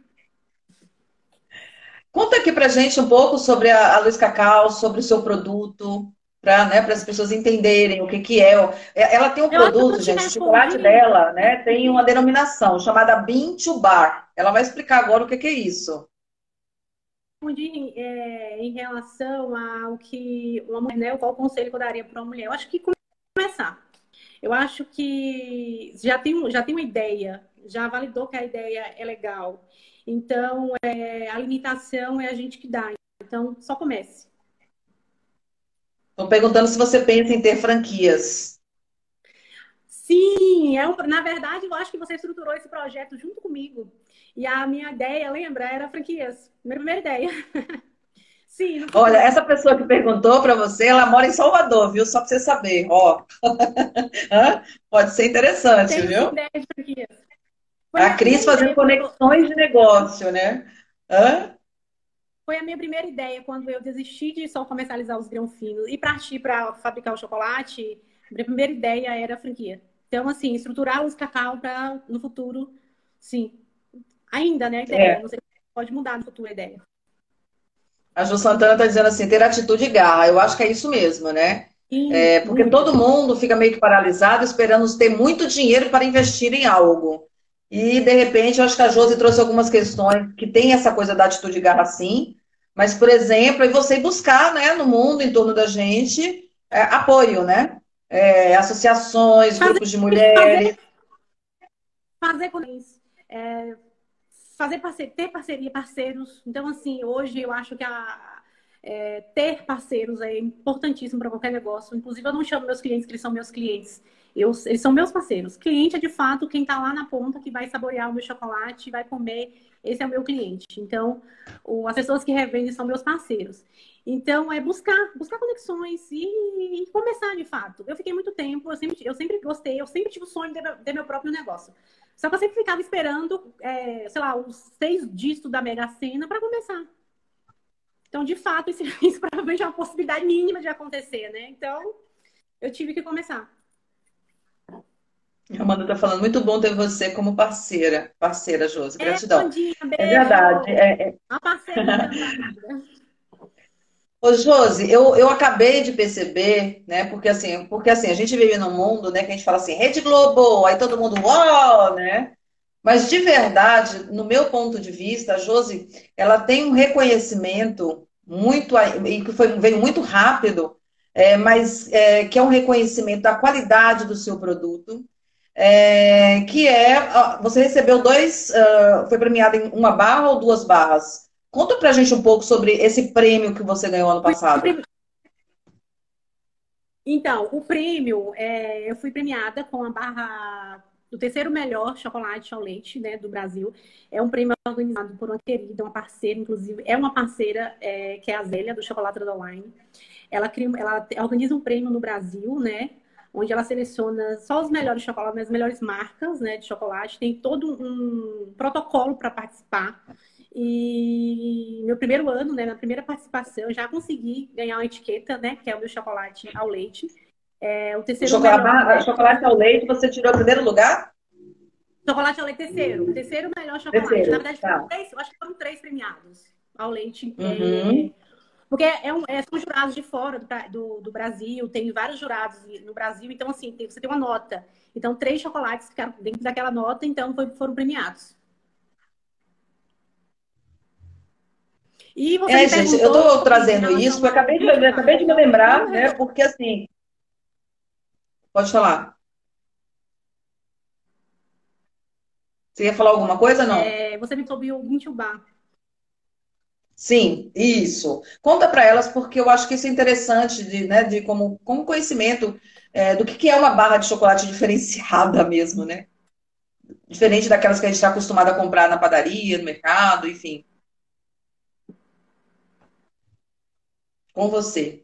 A: Conta aqui pra gente um pouco sobre a, a Luiz Cacau, sobre o seu produto, para, né, para as pessoas entenderem o que que é. É, Ela tem um
B: Eu acho que eu
A: produto,
B: te
A: gente, o chocolate
B: respondi,
A: dela, né, tem uma denominação chamada Bean to Bar. Ela vai explicar agora o que que é isso.
B: respondi é, em relação ao que uma mulher, né, qual o conselho que eu daria para uma mulher. Eu acho que começar. Eu acho que já tem, um- já tem uma ideia, já validou que a ideia é legal. Então, é, a limitação é a gente que dá. Então, só comece.
A: Estou perguntando se você pensa em ter franquias.
B: Sim, é um- na verdade, eu acho que você estruturou esse projeto junto comigo. E a minha ideia, lembra, era franquias. Minha primeira ideia. Sim, no
A: Olha,
B: futuro.
A: essa pessoa que perguntou para você, ela mora em Salvador, viu? Só para você saber, ó. Hã? Pode ser interessante,
B: Tenho sim
A: viu?
B: ideia de franquias. Foi
A: A
B: minha
A: Cris
B: primeira
A: fazendo
B: ideia quando eu,
A: conexões de negócio, né? Hã?
B: foi a minha primeira ideia quando eu desisti de só comercializar os grãos finos e partir para fabricar o chocolate. Minha primeira ideia era a franquia. Então, assim, estruturar os cacau para no futuro, sim. Ainda, né, a ideia.
A: É.
B: Não sei se pode mudar no futuro a ideia.
A: A Ju Santana está dizendo assim, ter atitude e garra. Eu acho que é isso mesmo, né?
B: Sim,
A: É, porque
B: muito.
A: todo mundo fica meio que paralisado, esperando ter muito dinheiro para investir em algo. E, de repente, eu acho que a Josi trouxe algumas questões que tem essa coisa da atitude e garra, sim. Mas, por exemplo, é você ir buscar, né, no mundo, em torno da gente, é, apoio, né? É, associações,
B: Fazer,
A: grupos de
B: fazer,
A: mulheres.
B: fazer com eles. É, fazer parceria, ter parceria, parceiros. Então, assim, hoje eu acho que a, é, ter parceiros é importantíssimo para qualquer negócio. Inclusive, eu não chamo meus clientes que eles são meus clientes. Eu, eles são meus parceiros. Cliente é de fato quem está lá na ponta, que vai saborear o meu chocolate, vai comer. Esse é o meu cliente. Então, o, as pessoas que revendem são meus parceiros. Então, é buscar, buscar conexões e, e começar de fato. Eu fiquei muito tempo, eu sempre, eu sempre gostei, eu sempre tive o sonho de ter ter meu próprio negócio. Só que eu sempre ficava esperando, é, sei lá, os seis dígitos da Mega Sena para começar. Então, de fato, isso, isso provavelmente é uma possibilidade mínima de acontecer, né? Então, eu tive que começar.
A: A Amanda está falando, muito bom ter você como parceira. Parceira, Josi,
B: É,
A: gratidão.
B: Andinha,
A: É verdade.
B: beijo!
A: É,
B: A parceria da vida.
A: Ô, Josi, eu, eu acabei de perceber, né? Porque assim, porque assim, a gente vive num mundo, né, que a gente fala assim, Rede Globo, aí todo mundo, uau, né? Mas de verdade, no meu ponto de vista, a Josi, ela tem um reconhecimento muito, a- e que foi, veio muito rápido, é, mas é, que é um reconhecimento da qualidade do seu produto, é, que é, ó, você recebeu dois, ah, foi premiado em uma barra ou duas barras? Conta pra gente um pouco sobre esse prêmio que você ganhou ano passado.
B: Então, o prêmio, é, eu fui premiada com a barra do terceiro melhor chocolate ao leite, né, do Brasil. É um prêmio organizado por uma querida, uma parceira, inclusive, é uma parceira é, que é a Zélia, do Chocolate Online. Ela, cria, ela organiza um prêmio no Brasil, né, onde ela seleciona só os melhores chocolates, as melhores marcas, né, de chocolate. Tem todo um protocolo para participar. E meu primeiro ano, né, na primeira participação, eu já consegui ganhar uma etiqueta, né, que é o meu chocolate ao leite. É o
A: O
B: terceiro
A: chocolate,
B: melhor,
A: barra-
B: né?
A: chocolate ao leite, você tirou o primeiro lugar?
B: Chocolate ao leite terceiro, terceiro melhor chocolate. Na
A: Terceiro,
B: verdade, foram
A: tá.
B: três, eu acho que foram três premiados ao leite. É,
A: Uhum.
B: Porque é um, é, são jurados de fora do, do, do Brasil, tem vários jurados no Brasil, então assim, tem, você tem uma nota. Então, três chocolates ficaram dentro daquela nota, então foi, foram premiados. E você
A: É,
B: me
A: gente, eu
B: perguntou
A: estou
B: em
A: trazendo isso
B: relação
A: porque eu
B: ao
A: acabei de, eu
B: Bitbar.
A: acabei de me
B: Então,
A: lembrar,
B: vamos
A: né?
B: resolver.
A: Porque assim, pode falar. Você ia falar alguma coisa? Não?
B: É, você me soube o Bintubá.
A: Sim, isso. Conta para elas, porque eu acho que isso é interessante, de, né, de como, como conhecimento é, do que, que é uma barra de chocolate diferenciada mesmo, né? Diferente daquelas que a gente está acostumado a comprar na padaria, no mercado, enfim. Com você.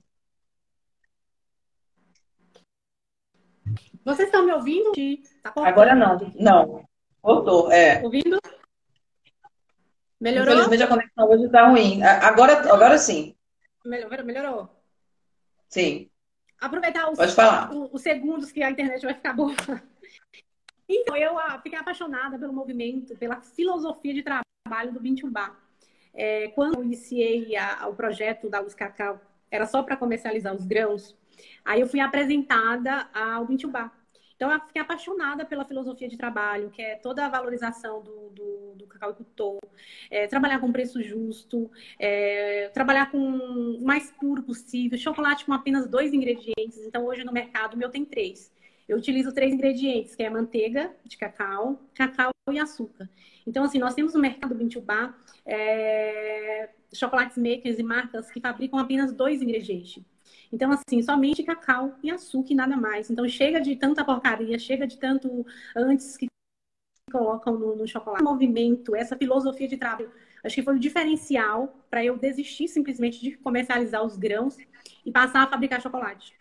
B: Vocês estão me ouvindo? Tá
A: Agora
B: cortando muito
A: não,
B: aqui.
A: não. Voltou, é.
B: Ouvindo? Melhorou?
A: Infelizmente a conexão hoje está ruim. A- Agora,
B: Não,
A: agora sim.
B: melhorou. melhorou.
A: Sim,
B: Aproveitar
A: pode
B: os,
A: falar.
B: os, os segundos que a internet vai ficar boa. Então, eu ah, fiquei apaixonada pelo movimento, pela filosofia de trabalho do Bintubá. É, quando eu iniciei a, o projeto da Luz Cacau, era só para comercializar os grãos, aí eu fui apresentada ao Bintubá. Então, eu fiquei apaixonada pela filosofia de trabalho, que é toda a valorização do, do, do cacauicultor, é, trabalhar com preço justo, é, trabalhar com o mais puro possível, chocolate com apenas dois ingredientes. Então, hoje no mercado, o meu tem três. Eu utilizo três ingredientes, que é manteiga de cacau, cacau e açúcar. Então, assim, nós temos no mercado Bintubá é, chocolates makers e marcas que fabricam apenas dois ingredientes. Então, assim, somente cacau e açúcar e nada mais. Então, chega de tanta porcaria, chega de tanto antes que colocam no, no chocolate. Esse movimento, essa filosofia de trabalho, acho que foi o diferencial para eu desistir simplesmente de comercializar os grãos e passar a fabricar chocolate.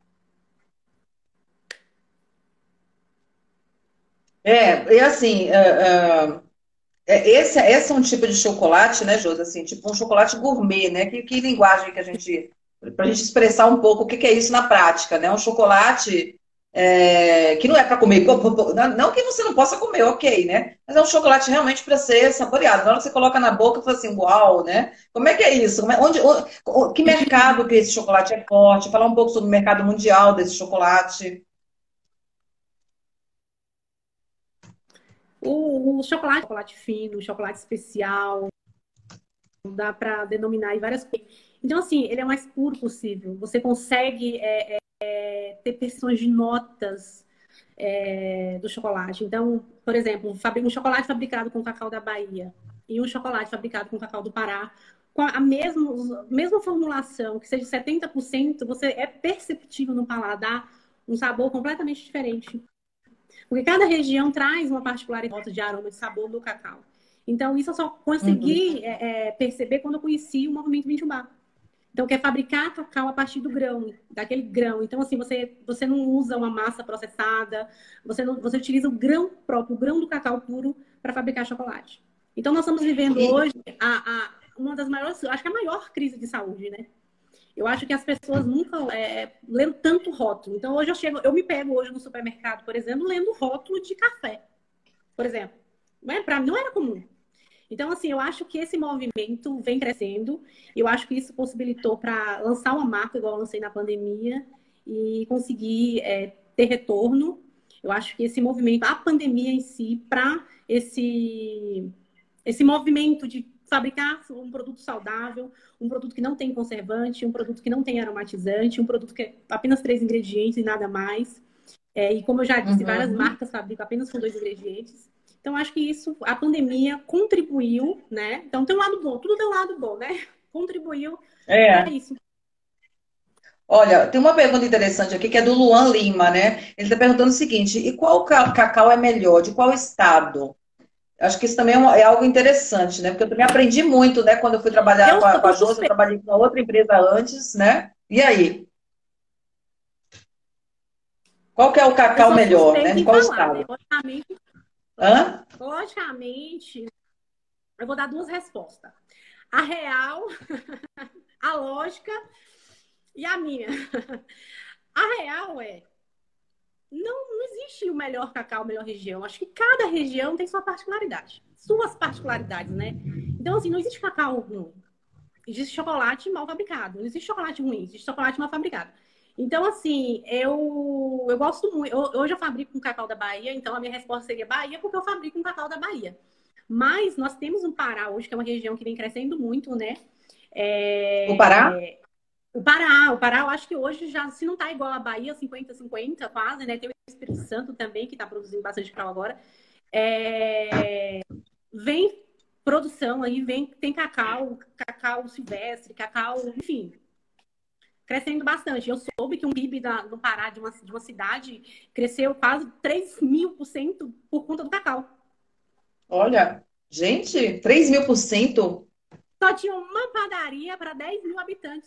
A: É, e assim, é, é, é, esse, esse é um tipo de chocolate, né, Josi? Assim, tipo um chocolate gourmet, né? Que, que linguagem que a gente. Para a gente expressar um pouco o que, que é isso na prática, né? Um chocolate é, que não é para comer. Não não que você não possa comer, ok, né? Mas é um chocolate realmente para ser saboreado. Na hora que você coloca na boca, você fala assim, uau, né? Como é que é isso? Como é- onde, onde- que mercado que esse chocolate é forte? Falar um pouco sobre o mercado mundial desse chocolate.
B: O, o chocolate, chocolate fino, chocolate especial, dá para denominar em várias coisas. Então, assim, ele é o mais puro possível. Você consegue é, é, ter percepções de notas é, do chocolate. Então, por exemplo, um chocolate fabricado com cacau da Bahia e um chocolate fabricado com cacau do Pará, com a mesma, mesma formulação, que seja setenta por cento, você é perceptível no paladar um sabor completamente diferente. Porque cada região traz uma particularidade de aroma, de sabor do cacau. Então, isso eu só
A: Uhum.
B: consegui é, é, perceber quando eu conheci o movimento Vintubá. Então, quer fabricar cacau a partir do grão, daquele grão. Então, assim, você, você não usa uma massa processada, você, não, você utiliza o grão próprio, o grão do cacau puro, para fabricar chocolate. Então, nós estamos vivendo
A: E,
B: hoje a, a, uma das maiores, acho que a maior crise de saúde, né? Eu acho que as pessoas nunca é, leram tanto rótulo. Então, hoje eu chego, eu me pego hoje no supermercado, por exemplo, lendo rótulo de café, por exemplo. Não é, para mim não era comum. Então, assim, eu acho que esse movimento vem crescendo. Eu acho que isso possibilitou para lançar uma marca, igual eu lancei na pandemia, e conseguir é, ter retorno. Eu acho que esse movimento, a pandemia em si, para esse, esse movimento de fabricar um produto saudável, um produto que não tem conservante, um produto que não tem aromatizante, um produto que é apenas três ingredientes e nada mais. É, e como eu já disse, várias
A: uhum.
B: marcas fabricam apenas com dois ingredientes. Então, acho que isso, a pandemia contribuiu, né? Então, tem um lado bom, tudo tem um lado bom, né? Contribuiu para
A: É.
B: isso.
A: Olha, tem uma pergunta interessante aqui que é do Luan Lima, né? Ele está perguntando o seguinte: e qual ca- cacau é melhor? De qual estado? Acho que isso também é, uma- é algo interessante, né? Porque eu também aprendi muito, né? Quando eu fui trabalhar
B: Eu,
A: com a,
B: eu
A: com a
B: tô
A: Josi, eu
B: suspeita,
A: trabalhei com outra empresa antes, né? E aí? Qual que é o
B: eu
A: cacau
B: sou
A: melhor, né?
B: suspeita
A: De
B: em
A: qual
B: falar, né?
A: estado?
B: Logicamente,
A: Hã?
B: logicamente, eu vou dar duas respostas. A real, a lógica e a minha. A real é, não, não existe o melhor cacau, a melhor região. Acho que cada região tem sua particularidade. Suas particularidades, né? Então, assim, não existe cacau ruim. existe chocolate mal fabricado, não existe chocolate ruim, existe chocolate mal fabricado. Então, assim, eu, eu gosto muito. Eu, hoje eu fabrico com cacau da Bahia, então a minha resposta seria Bahia, porque eu fabrico com cacau da Bahia. Mas nós temos um Pará hoje, que é uma região que vem crescendo muito, né?
A: O Pará?
B: É... O Pará, o Pará, eu acho que hoje já, se não tá igual a Bahia, cinquenta cinquenta quase, né? Tem o Espírito Santo também, que tá produzindo bastante cacau agora. É... Vem produção aí, vem, tem cacau, cacau silvestre, cacau, enfim, crescendo bastante. Eu soube que um P I B da, no Pará, de uma, de uma cidade, cresceu quase três mil por cento por conta do cacau.
A: Olha, gente, três mil por cento?
B: Só tinha uma padaria para dez mil habitantes.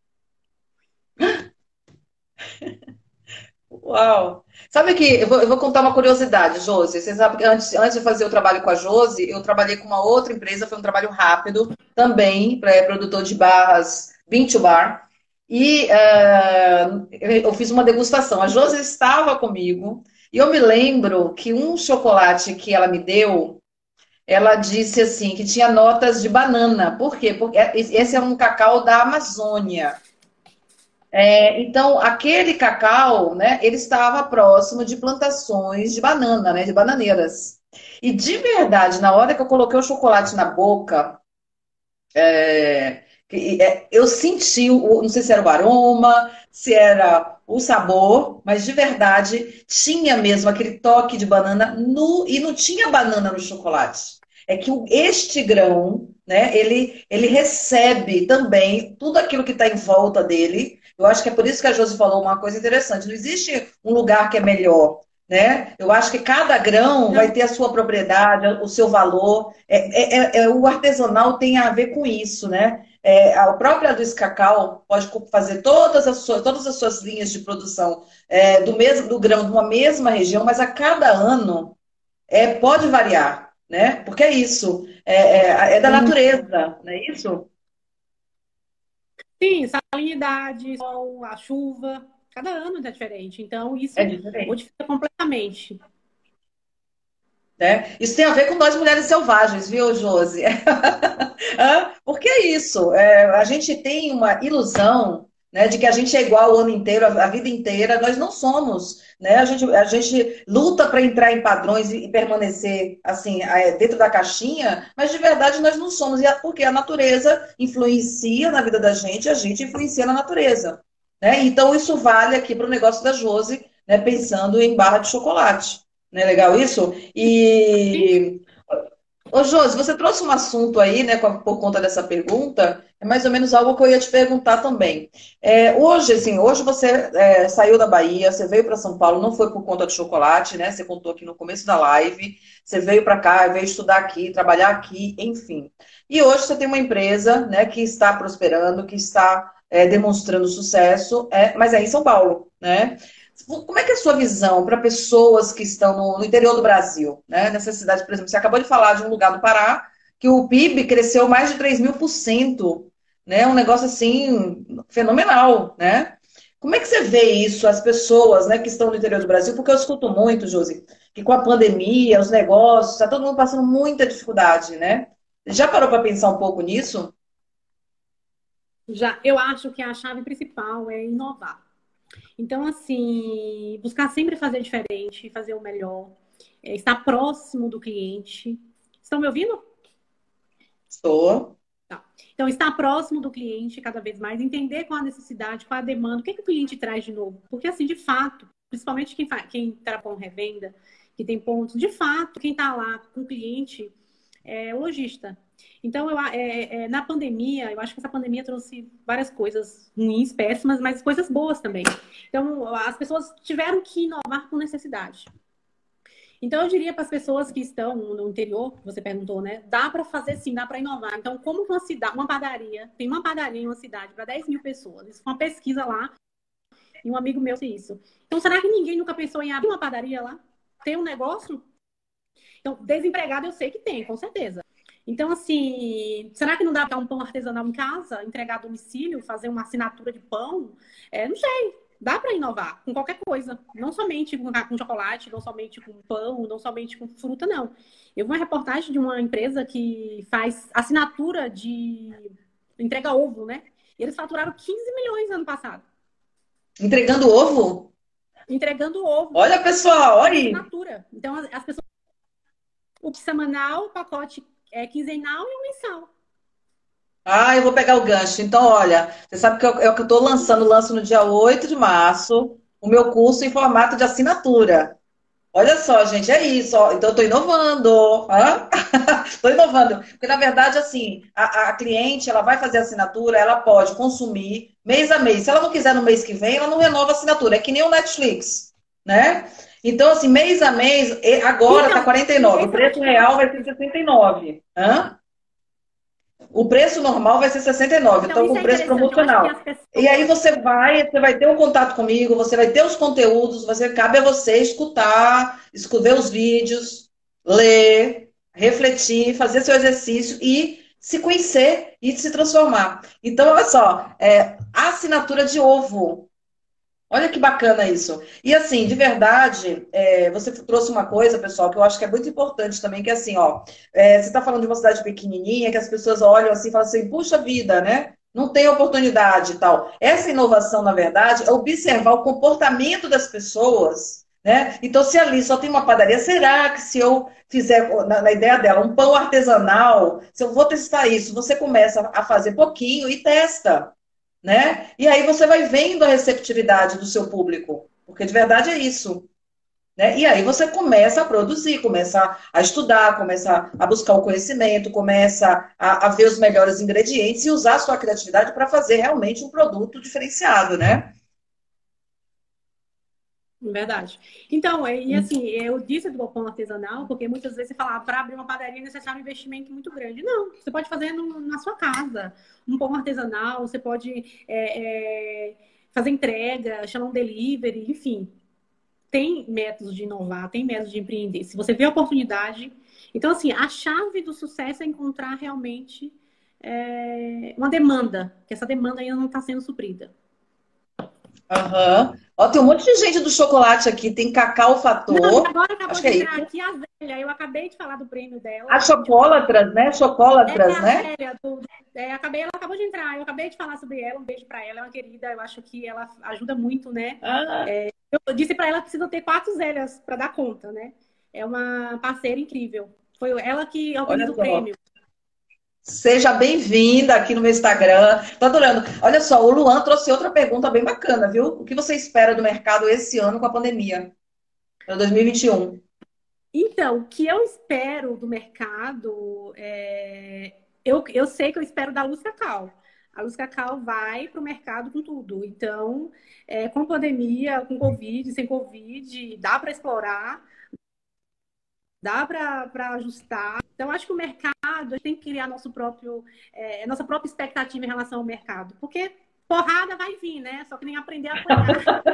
A: Uau! Sabe que eu vou, eu vou contar uma curiosidade, Josi. Você sabe que antes, antes de fazer o trabalho com a Josi, eu trabalhei com uma outra empresa, foi um trabalho rápido, também, para produtor de barras, bean to bar. E eh, eu fiz uma degustação. A Josi estava comigo, e eu me lembro que um chocolate que ela me deu, ela disse assim, que tinha notas de banana. Por quê? Porque esse é um cacau da Amazônia. É, então, aquele cacau, né, ele estava próximo de plantações de banana, né, de bananeiras. E de verdade, na hora que eu coloquei o chocolate na boca, é, que- é, eu senti, o, não sei se era o aroma, se era o sabor, mas de verdade tinha mesmo aquele toque de banana no, e não tinha banana no chocolate. É que o- este grão, né, ele, ele recebe também tudo aquilo que está em volta dele. Eu acho que é por isso que a Josi falou uma coisa interessante. Não existe um lugar que é melhor, né? Eu acho que cada grão vai
B: Não,
A: ter a sua propriedade, o seu valor. É, é- é- o artesanal tem a ver com isso, né? É, a própria Luiz Cacau pode fazer todas as suas, todas as suas linhas de produção é, do mesmo do grão de uma mesma região, mas a cada ano é, pode variar, né? Porque é isso, é, é- é da
B: sim,
A: natureza, não é isso?
B: sim, salinidade, sol, a chuva, cada ano é diferente. Então,
A: É
B: isso
A: diferente.
B: modifica completamente.
A: Né? Isso tem a ver com nós mulheres selvagens, viu, Josi? Hã? Porque é isso, é, a gente tem uma ilusão, né, de que a gente é igual o ano inteiro, a, a vida inteira, nós não somos, né? A gente, a gente luta para entrar em padrões e, e permanecer assim, é, dentro da caixinha, mas de verdade nós não somos, e a- porque a natureza influencia na vida da gente, a gente influencia na natureza, né? Então isso vale aqui para o negócio da Josi, né, pensando em barra de chocolate. Não é legal isso?
B: Sim,
A: E Ô, Josi, você trouxe um assunto aí, né, com- por conta dessa pergunta, é mais ou menos algo que eu ia te perguntar também. É, hoje, assim, hoje você é, saiu da Bahia, você veio para São Paulo, não foi por conta de chocolate, né? Você contou aqui no começo da live, você veio para cá, veio estudar aqui, trabalhar aqui, enfim. E hoje você tem uma empresa, né, que está prosperando, que está é, demonstrando sucesso, é, mas é em São Paulo, né? Como é que é a sua visão para pessoas que estão no, no interior do Brasil, né? Nessa cidade, por exemplo, você acabou de falar de um lugar do Pará que o P I B cresceu mais de três mil por cento, né? Um negócio assim fenomenal, né? Como é que você vê isso, as pessoas, né, que estão no interior do Brasil? Porque eu escuto muito, Josi, que com a pandemia, os negócios, está todo mundo passando muita dificuldade, né? Já parou para pensar um pouco nisso?
B: já, eu acho que a chave principal é inovar. Então, assim, buscar sempre fazer diferente, fazer o melhor, é, estar próximo do cliente. Estão me ouvindo?
A: Estou.
B: Tá. Então, estar próximo do cliente cada vez mais, entender qual a necessidade, qual a demanda, o que, é que o cliente traz de novo. Porque, assim, de fato, principalmente quem, faz, quem trabalha com revenda, que tem pontos, de fato, quem está lá com o cliente é o lojista. Então, eu, é, é, na pandemia, eu acho que essa pandemia trouxe várias coisas ruins, péssimas, mas coisas boas também. Então, as pessoas tiveram que inovar com necessidade. Então, eu diria para as pessoas que estão no interior, que você perguntou, né? Dá para fazer sim, dá para inovar. Então, como uma cidade, uma padaria, tem uma padaria em uma cidade para dez mil pessoas. Isso foi uma pesquisa lá, e um amigo meu fez isso. Então, será que ninguém nunca pensou em abrir uma padaria lá? Ter um negócio? Então, desempregado eu sei que tem, com certeza. Então, assim, será que não dá para um pão artesanal em casa, entregar a domicílio, fazer uma assinatura de pão? É, não sei. Dá para inovar com qualquer coisa. Não somente com, com chocolate, não somente com pão, não somente com fruta, não. Eu vi uma reportagem de uma empresa que faz assinatura de entrega ovo, né? E eles faturaram quinze milhões no ano passado.
A: Entregando ovo?
B: Entregando ovo.
A: Olha, pessoal, olha aí.
B: Assinatura. Então, as pessoas... O semanal, o pacote é quinzenal e o mensal.
A: Ah, eu vou pegar o gancho. Então, olha, você sabe que eu, eu que estou lançando, lanço no dia oito de março, o meu curso em formato de assinatura. Olha só, gente, é isso. Ó. Então, eu estou inovando. Estou inovando. Porque, na verdade, assim, a, a cliente, ela vai fazer assinatura, ela pode consumir mês a mês. Se ela não quiser no mês que vem, ela não renova a assinatura. É que nem o Netflix, né? Então, assim, mês a mês, agora está
B: Então,
A: quarenta e nove. O
B: esse é
A: preço real vai ser sessenta e nove. Hã? O preço normal vai ser sessenta e nove,
B: Então,
A: então
B: isso
A: com
B: é
A: preço
B: interessante. Eu acho que
A: promocional.
B: as pessoas...
A: E aí você vai, você vai ter um contato comigo, você vai ter os conteúdos, você cabe a você escutar, escrever os vídeos, ler, refletir, fazer seu exercício e se conhecer e se transformar. Então, olha só, é, assinatura de ovo. Olha que bacana isso. E assim, de verdade, é, você trouxe uma coisa, pessoal, que eu acho que é muito importante também, que é assim, ó, é, você está falando de uma cidade pequenininha, que as pessoas olham assim e falam assim, puxa vida, né? Não tem oportunidade e tal. Essa inovação, na verdade, é observar o comportamento das pessoas, né? Então, se ali só tem uma padaria, será que se eu fizer, na, na ideia dela, um pão artesanal, se eu vou testar isso, você começa a fazer pouquinho e testa, né? E aí você vai vendo a receptividade do seu público, porque de verdade é isso, né? E aí você começa a produzir, começa a estudar, começa a buscar o conhecimento, começa a, a ver os melhores ingredientes e usar a sua criatividade para fazer realmente um produto diferenciado, né?
B: Verdade. Então, é- e assim, eu disse do pão artesanal, porque muitas vezes você fala, para abrir uma padaria é necessário um investimento muito grande. Não, você pode fazer no- na sua casa. Um pão artesanal, você pode é, é, fazer entrega, chamar um delivery, enfim. Tem métodos de inovar, tem métodos de empreender. Se você vê a oportunidade. Então, assim, a chave do sucesso é encontrar realmente é, uma demanda, que essa demanda ainda não está sendo suprida.
A: Aham. Ó, tem um monte de gente do chocolate aqui, tem Cacau
B: Não, e
A: Fator,
B: agora acabou
A: acho que
B: de
A: é
B: entrar
A: isso.
B: aqui a Zélia. Eu acabei de falar do prêmio dela.
A: A chocolatras, né?
B: É
A: Chocolatras,
B: a
A: né?
B: Zélia. Do, é, acabei, ela acabou de entrar. Eu acabei de falar sobre ela. Um beijo pra ela. É uma querida. Eu acho que ela ajuda muito, né?
A: Ah,
B: É, eu disse pra ela que precisa ter quatro Zélias pra dar conta, né? É uma parceira incrível. Foi ela que
A: olha
B: organiza o
A: só.
B: prêmio.
A: Seja bem-vinda aqui no meu Instagram. Tô adorando. Olha só, o Luan trouxe outra pergunta bem bacana, viu? O que você espera do mercado esse ano com a pandemia? Para dois mil e vinte e um.
B: Então, o que eu espero do mercado, é... eu, eu sei que eu espero da Luz Cacau. A Luz Cacau vai para o mercado com tudo. Então, é, com pandemia, com Covid, sem Covid, dá para explorar, dá para ajustar. Então, acho que o mercado, a gente tem que criar nosso próprio, é, nossa própria expectativa em relação ao mercado. Porque porrada vai vir, né? Só que nem aprender a apanhar.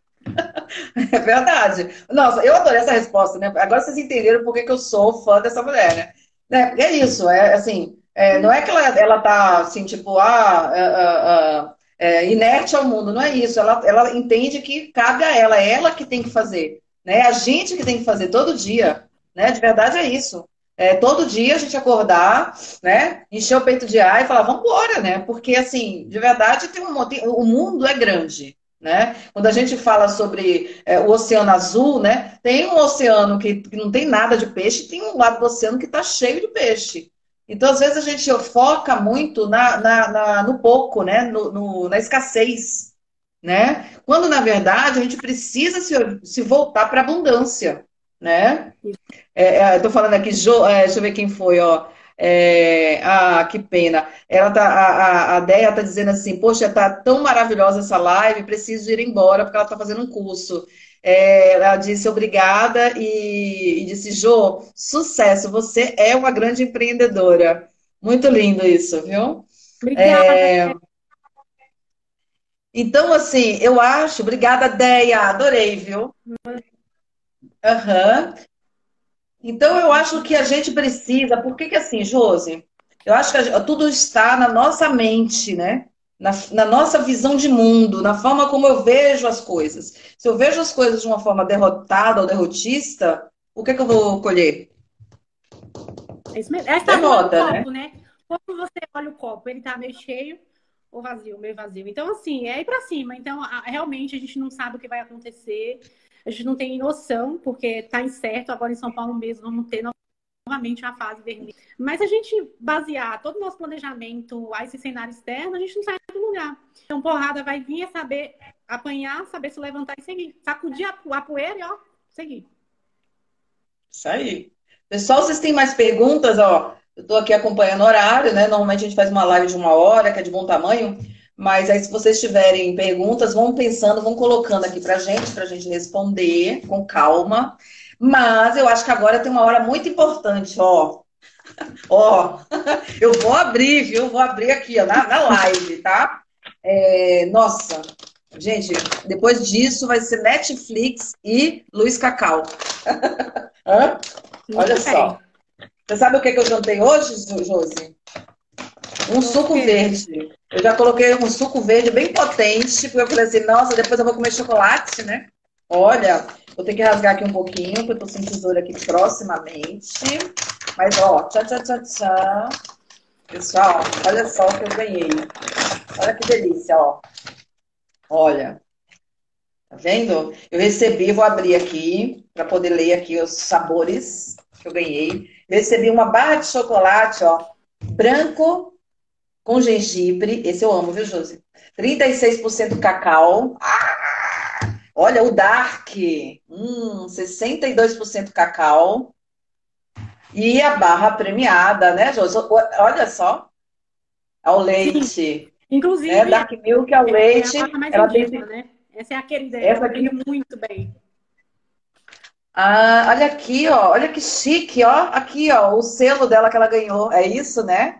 A: É verdade. Nossa, eu adorei essa resposta, né? Agora vocês entenderam por que que eu sou fã dessa mulher, né? Né? É isso, é assim, é, não é que ela, ela tá assim, tipo, ah, ah, ah, é, inerte ao mundo, não é isso. Ela, ela entende que cabe a ela, é ela que tem que fazer, né? A gente que tem que fazer todo dia, né? De verdade é isso. É, todo dia a gente acordar, né? Encher o peito de ar e falar, vamos embora, né? Porque assim, de verdade tem um, tem, o mundo é grande. Né? Quando a gente fala sobre é, o oceano azul, né? Tem um oceano que, que não tem nada de peixe, tem um lado do oceano que está cheio de peixe. Então, às vezes, a gente foca muito na, na, na- no pouco, né? No, no- na escassez, né? Quando, na verdade, a gente precisa se, se voltar para a abundância, né? É, é, eu tô falando aqui, Jo- é, deixa eu ver quem foi, ó. É, ah, que pena. Ela tá, a, a, a Déia tá dizendo assim, poxa, tá tão maravilhosa essa live, preciso ir embora porque ela tá fazendo um curso. É, ela disse obrigada e, e disse, Jô, sucesso, você é uma grande empreendedora. Muito lindo isso, viu?
B: Obrigada.
A: Então, assim, eu acho, obrigada, Déia, adorei, viu? Aham. Então, eu acho que a gente precisa, por que que assim, Josi? Eu acho que a gen- tudo está na nossa mente, né? Na, na nossa visão de mundo, na forma como eu vejo as coisas. Se eu vejo as coisas de uma forma derrotada ou derrotista, o que que eu vou colher?
B: É isso mesmo. É estacionar no
A: Derrota, né?
B: copo, né? como você olha o copo, ele tá meio cheio ou vazio, meio vazio. Então, assim, é ir pra cima. Então, a- realmente, a gente não sabe o que vai acontecer. A gente não tem noção, porque tá incerto. Agora em São Paulo mesmo, vamos ter novamente uma fase vermelha. Mas a gente basear todo o nosso planejamento a esse cenário externo, a gente não sai do lugar. Então, porrada vai vir é saber apanhar, saber se levantar e seguir. Sacudir a, a poeira e, ó, seguir.
A: Isso aí. Pessoal, vocês têm mais perguntas? Ó, eu estou aqui acompanhando o horário, né? Normalmente a gente faz uma live de uma hora, que é de bom tamanho. Mas aí, se vocês tiverem perguntas, vão pensando, vão colocando aqui pra gente, pra gente responder com calma. Mas eu acho que agora tem uma hora muito importante, ó. Ó, eu vou abrir, viu? Vou abrir aqui, ó, na, na live, tá? É, nossa, gente, depois disso vai ser Netflix e Luiz Cacau. Hã? Olha
B: Muito bem.
A: só. Você sabe o que, que eu jantei hoje, Josi? Um suco
B: Porque
A: verde. Eu já coloquei um suco verde bem potente, porque eu falei assim, nossa, depois eu vou comer chocolate, né? Olha, vou ter que rasgar aqui um pouquinho, porque eu tô sem tesoura aqui proximamente. Mas, ó, tchau, tchau, tchau, tchau. Pessoal, olha só o que eu ganhei. Olha que delícia, ó. Olha, tá vendo? Eu recebi, vou abrir aqui, para poder ler aqui os sabores que eu ganhei. Eu recebi uma barra de chocolate, ó, branco com gengibre. Esse eu amo, viu, Josi? trinta e seis por cento cacau. Ah, olha, o Dark. Hum, sessenta e dois por cento cacau. E a barra premiada, né, Josi? Olha só. Ao
B: sim,
A: leite. Né?
B: inclusive,
A: Dark Milk ao
B: é a
A: leite.
B: marca mais
A: Ela tem
B: vendida, né? Essa é a querida,
A: essa
B: ela
A: aqui.
B: vende muito bem.
A: Ah, olha aqui, ó. Olha que chique, ó. Aqui, ó. O selo dela que ela ganhou. É isso, né?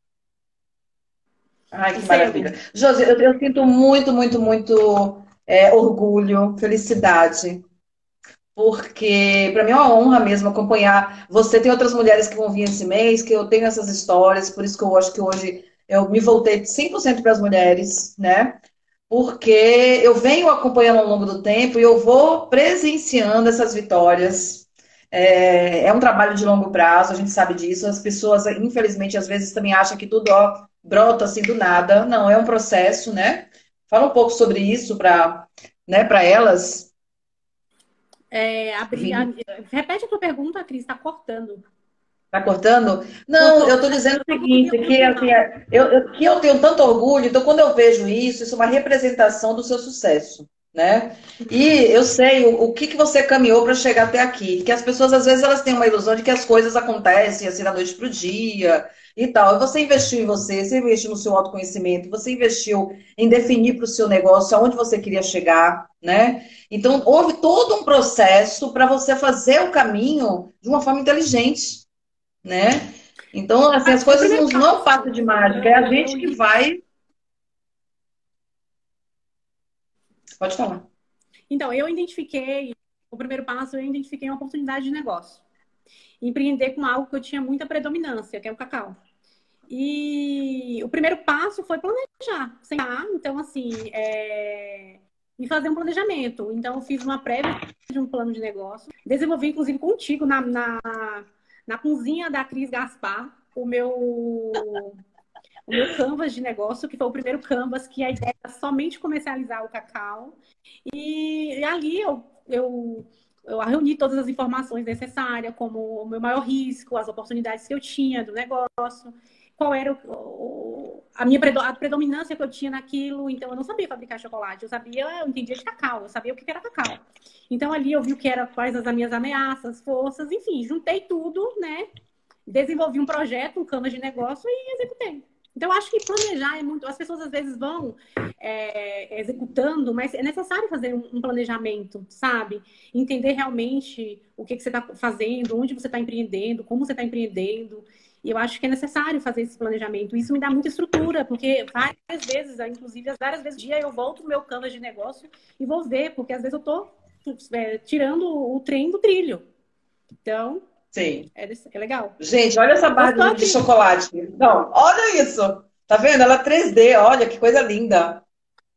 A: Ai,
B: O
A: que
B: selo.
A: maravilha. Josi, eu, eu sinto muito, muito, muito é, orgulho, felicidade. Porque para mim é uma honra mesmo acompanhar. Você tem outras mulheres que vão vir esse mês, que eu tenho essas histórias, por isso que eu acho que hoje eu me voltei cem por cento para as mulheres, né? Porque eu venho acompanhando ao longo do tempo e eu vou presenciando essas vitórias. É, é um trabalho de longo prazo, a gente sabe disso. As pessoas, infelizmente, às vezes também acham que tudo ó, brota assim do nada. Não, é um processo, né? Fala um pouco sobre isso para né, para elas.
B: É, abrir, a-
A: Vir.
B: repete a tua pergunta, Cris, está cortando.
A: Tá cortando? Não,
B: Cortou.
A: eu tô dizendo o
B: Eu não consegui
A: seguinte,
B: ouvir o
A: que, assim,
B: final.
A: é- eu, eu- que eu tenho tanto orgulho, então quando eu vejo isso, isso é uma representação do seu sucesso, né? E eu sei o, o que, que você caminhou para chegar até aqui, que as pessoas às vezes elas têm uma ilusão de que as coisas acontecem assim da noite pro dia e tal. E você investiu em você, você investiu no seu autoconhecimento, você investiu em definir para o seu negócio aonde você queria chegar, né? Então houve todo um processo para você fazer o caminho de uma forma inteligente, né? Então, assim, as
B: O
A: coisas
B: primeiro
A: não, não
B: passo,
A: passam de mágica, é a
B: eu, eu
A: gente que vai. Pode falar.
B: Então, eu identifiquei, o primeiro passo, eu identifiquei uma oportunidade de negócio. Empreender com algo que eu tinha muita predominância, que é o cacau. E o primeiro passo foi planejar, sentar, então, assim, é... e fazer um planejamento. Então, eu fiz uma prévia de um plano de negócio, desenvolvi, inclusive, contigo na, na, na cozinha da Cris Gaspar, o meu o meu canvas de negócio, que foi o primeiro canvas que a ideia era somente comercializar o cacau. E, e ali eu, eu, eu reuni todas as informações necessárias, como o meu maior risco, as oportunidades que eu tinha do negócio, qual era o, o, a minha a predominância que eu tinha naquilo. Então, eu não sabia fabricar chocolate, eu sabia, eu entendia de cacau, eu sabia o que era cacau. Então, ali eu vi o que era, quais as minhas ameaças, forças, enfim, juntei tudo, né? Desenvolvi um projeto, um canvas de negócio e executei. Então, eu acho que planejar é muito. As pessoas às vezes vão é, executando, mas é necessário fazer um, um planejamento, sabe? Entender realmente o que, que você está fazendo, onde você está empreendendo, como você está empreendendo. E eu acho que é necessário fazer esse planejamento. Isso me dá muita estrutura, porque várias vezes, inclusive, várias vezes dia eu volto no meu canvas de negócio e vou ver, porque às vezes eu estou é, tirando o trem do trilho. Então,
A: Sim.
B: é, é legal.
A: Gente, olha essa barra
B: Gostou,
A: de, de
B: Cris?
A: chocolate. Não, olha isso. Tá vendo? Ela é três D, olha que coisa linda.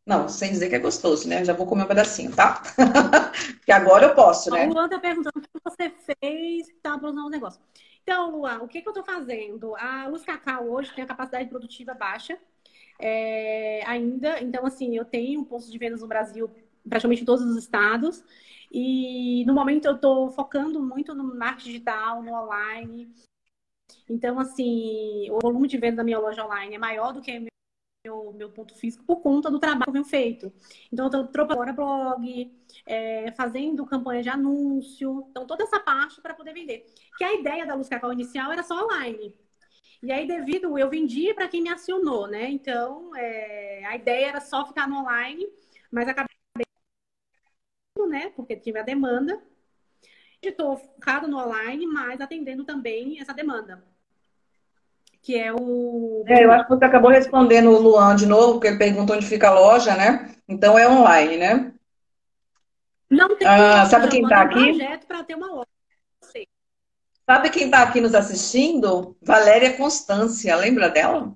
A: Não, sem dizer que é gostoso, né? Já vou comer um pedacinho, tá? Porque agora eu posso,
B: O
A: né?
B: Luan tá perguntando o que você fez, tá produzindo um negócio. Então, Luan, o que, que eu tô fazendo? A Luz Cacau hoje tem a capacidade produtiva baixa, é, ainda. Então, assim, eu tenho pontos de vendas no Brasil, praticamente em todos os estados. E no momento eu tô focando muito no marketing digital, no online. Então, assim, o volume de venda da minha loja online é maior do que meu, meu ponto físico por conta do trabalho que eu venho feito. Então, eu estou agora blog, é, fazendo campanha de anúncio. Então, toda essa parte para poder vender. Que a ideia da Luz Cacau inicial era só online. E aí, devido, eu vendi para quem me acionou, né? Então, é, a ideia era só ficar no online, mas acabei, né? Porque tive a demanda. Estou focado no online, mas atendendo também essa demanda, que é o
A: É, eu acho
B: B dois B.
A: que você acabou respondendo o Luan de novo, porque ele perguntou onde fica a loja, né? Então é online, né?
B: Não tem
A: Ah, sabe
B: loja,
A: quem
B: Luan,
A: tá
B: tem um
A: aqui?
B: projeto para ter uma loja.
A: Sabe quem tá aqui nos assistindo? Valéria Constância, lembra dela?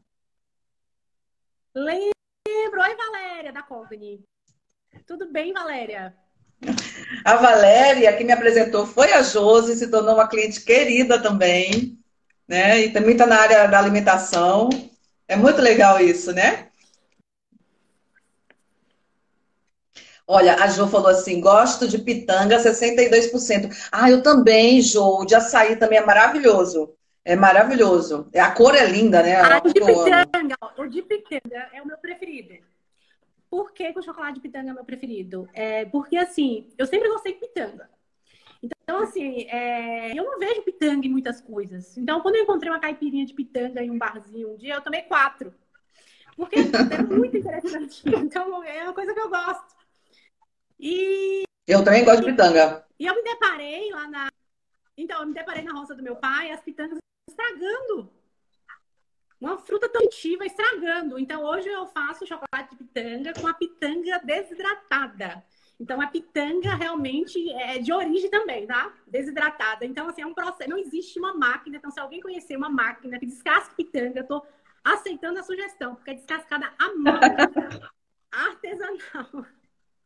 B: Lembro. Oi, Valéria, da Cogni. Tudo bem, Valéria?
A: A Valéria, que me apresentou, foi a Josi, se tornou uma cliente querida também, né? E também está na área da alimentação. É muito legal isso, né? Olha, a Jo falou assim: gosto de pitanga, sessenta e dois por cento. Ah, eu também, Jo. O de açaí também é maravilhoso. É maravilhoso. A cor é linda, né? É
B: Ah,
A: uma
B: o
A: cor
B: de
A: que eu amo.
B: pitanga. O de pitanga é o meu preferido. Por que, que o chocolate de pitanga é o meu preferido? É porque, assim, eu sempre gostei de pitanga. Então, assim, é, eu não vejo pitanga em muitas coisas. Então, quando eu encontrei uma caipirinha de pitanga em um barzinho um dia, eu tomei quatro. Porque é muito interessante. Então, é uma coisa que eu gosto. E,
A: Eu também gosto de pitanga.
B: e eu me deparei lá na. Então, eu me deparei na roça do meu pai, as pitangas estragando. Uma fruta tão ativa estragando. Então, hoje eu faço chocolate de pitanga com a pitanga desidratada. Então, a pitanga realmente é de origem também, tá? Desidratada. Então, assim, é um processo. Não existe uma máquina. Então, se alguém conhecer uma máquina que descasca pitanga, eu tô aceitando a sugestão, porque é descascada à mão, artesanal.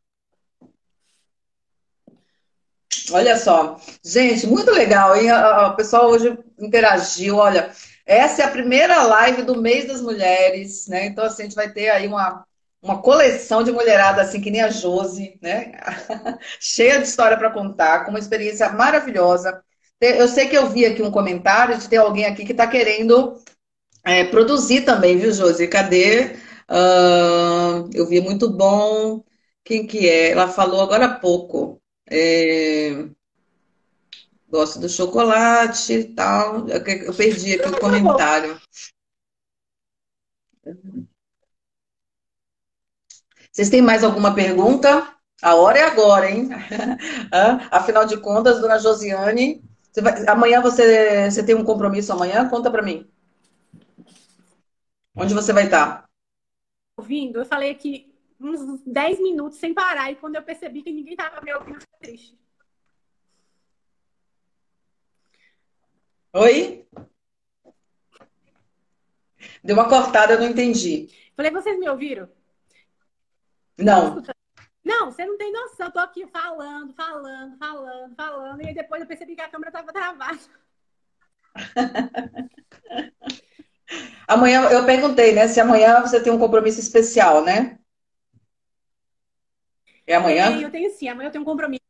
A: Olha só. Gente, muito legal, hein? O pessoal hoje interagiu. Olha, essa é a primeira live do mês das mulheres, né? Então, assim, a gente vai ter aí uma, uma coleção de mulherada, assim, que nem a Josi, né? Cheia de história para contar, com uma experiência maravilhosa. Eu sei que eu vi aqui um comentário de ter alguém aqui que está querendo é, produzir também, viu, Josi? Cadê? Ah, eu vi muito bom. Quem que é? Ela falou agora há pouco. É, gosto do chocolate e tal. Eu eu perdi aqui o comentário. Vocês têm mais alguma pergunta? A hora é agora, hein? Hã? Afinal de contas, dona Josiane, você vai- amanhã você, você tem um compromisso amanhã? Conta para mim. Onde você vai estar?
B: Ouvindo, eu falei aqui uns dez minutos sem parar. E quando eu percebi que ninguém tava me ouvindo, eu fiquei triste.
A: Oi? Deu uma cortada, eu não entendi.
B: Falei, vocês me ouviram? Estão me
A: Não.
B: escutando? Não, você não tem noção. Eu tô aqui falando, falando, falando, falando. E aí depois eu percebi que a câmera tava travada.
A: Amanhã eu perguntei, né? Se amanhã você tem um compromisso especial, né? É
B: Tenho, eu
A: amanhã?
B: tenho sim. Amanhã eu tenho um compromisso.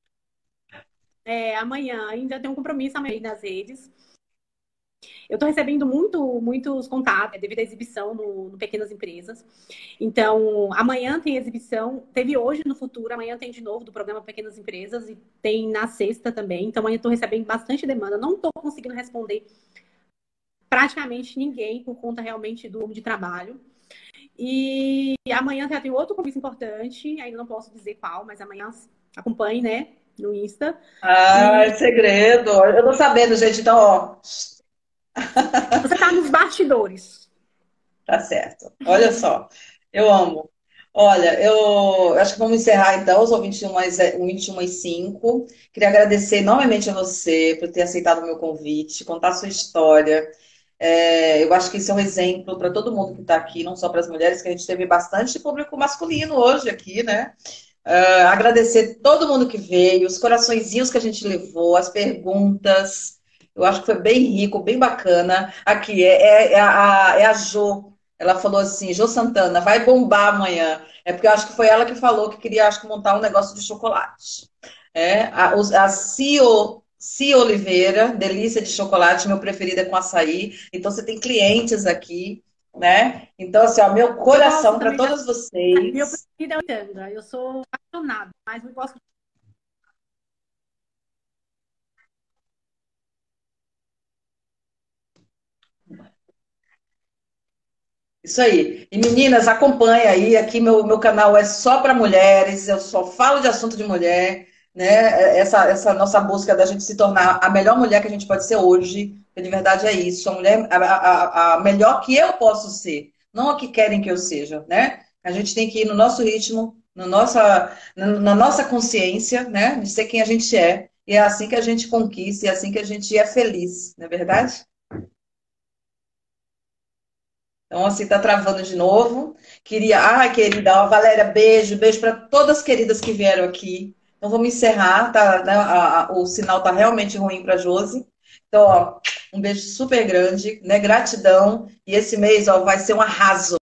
B: É, amanhã ainda tenho um compromisso amanhã nas redes. Eu estou recebendo muito, muitos contatos devido à exibição no, no Pequenas Empresas. Então, amanhã tem exibição, teve hoje no Futuro, amanhã tem de novo do programa Pequenas Empresas e tem na sexta também. Então, amanhã estou recebendo bastante demanda. Não estou conseguindo responder praticamente ninguém por conta realmente do volume de trabalho. E amanhã já tem outro compromisso importante, ainda não posso dizer qual, mas amanhã acompanhe, né, no Insta.
A: Ah,
B: E
A: é segredo. Eu tô sabendo, gente. Então, ó,
B: você está nos bastidores.
A: tá certo. Olha só, eu amo. Olha, eu acho que vamos encerrar então, são vinte e uma, às- vinte e uma e cinco. Queria agradecer novamente a você por ter aceitado o meu convite, contar a sua história. É, eu acho que isso é um exemplo para todo mundo que está aqui, não só para as mulheres, que a gente teve bastante público masculino hoje aqui, né? Uh, agradecer todo mundo que veio, os coraçõezinhos que a gente levou, as perguntas. Eu acho que foi bem rico, bem bacana. Aqui é, é, é a, é a Jo. Ela falou assim: Jô Santana, vai bombar amanhã. É porque eu acho que foi ela que falou que queria, acho que, montar um negócio de chocolate. É, a, os- a Cio, Cio Oliveira, delícia de chocolate, meu preferido é com açaí. Então você tem clientes aqui, né? Então, assim, ó, meu
B: Eu gosto
A: coração para
B: também de
A: todas
B: açaí. Meu
A: vocês.
B: preferido é o Itanga. Eu sou apaixonada, mas eu gosto.
A: Isso aí. E meninas, acompanha aí. Aqui meu, meu canal é só para mulheres. Eu só falo de assunto de mulher, né? Essa, essa nossa busca da gente se tornar a melhor mulher que a gente pode ser hoje. Porque de verdade é isso. A mulher, a, a, a melhor que eu posso ser, não a que querem que eu seja, né? A gente tem que ir no nosso ritmo, no nossa, na, na nossa consciência, né? De ser quem a gente é. E é assim que a gente conquista, e é assim que a gente é feliz, não é verdade? Então, assim, tá travando de novo. Queria. Ai, querida, ó, Valéria, beijo, beijo para todas as queridas que vieram aqui. Então, vamos encerrar, tá? Né, a- a- o sinal tá realmente ruim para Josi. Então, ó, um beijo super grande, né? Gratidão. E esse mês, ó, vai ser um arraso.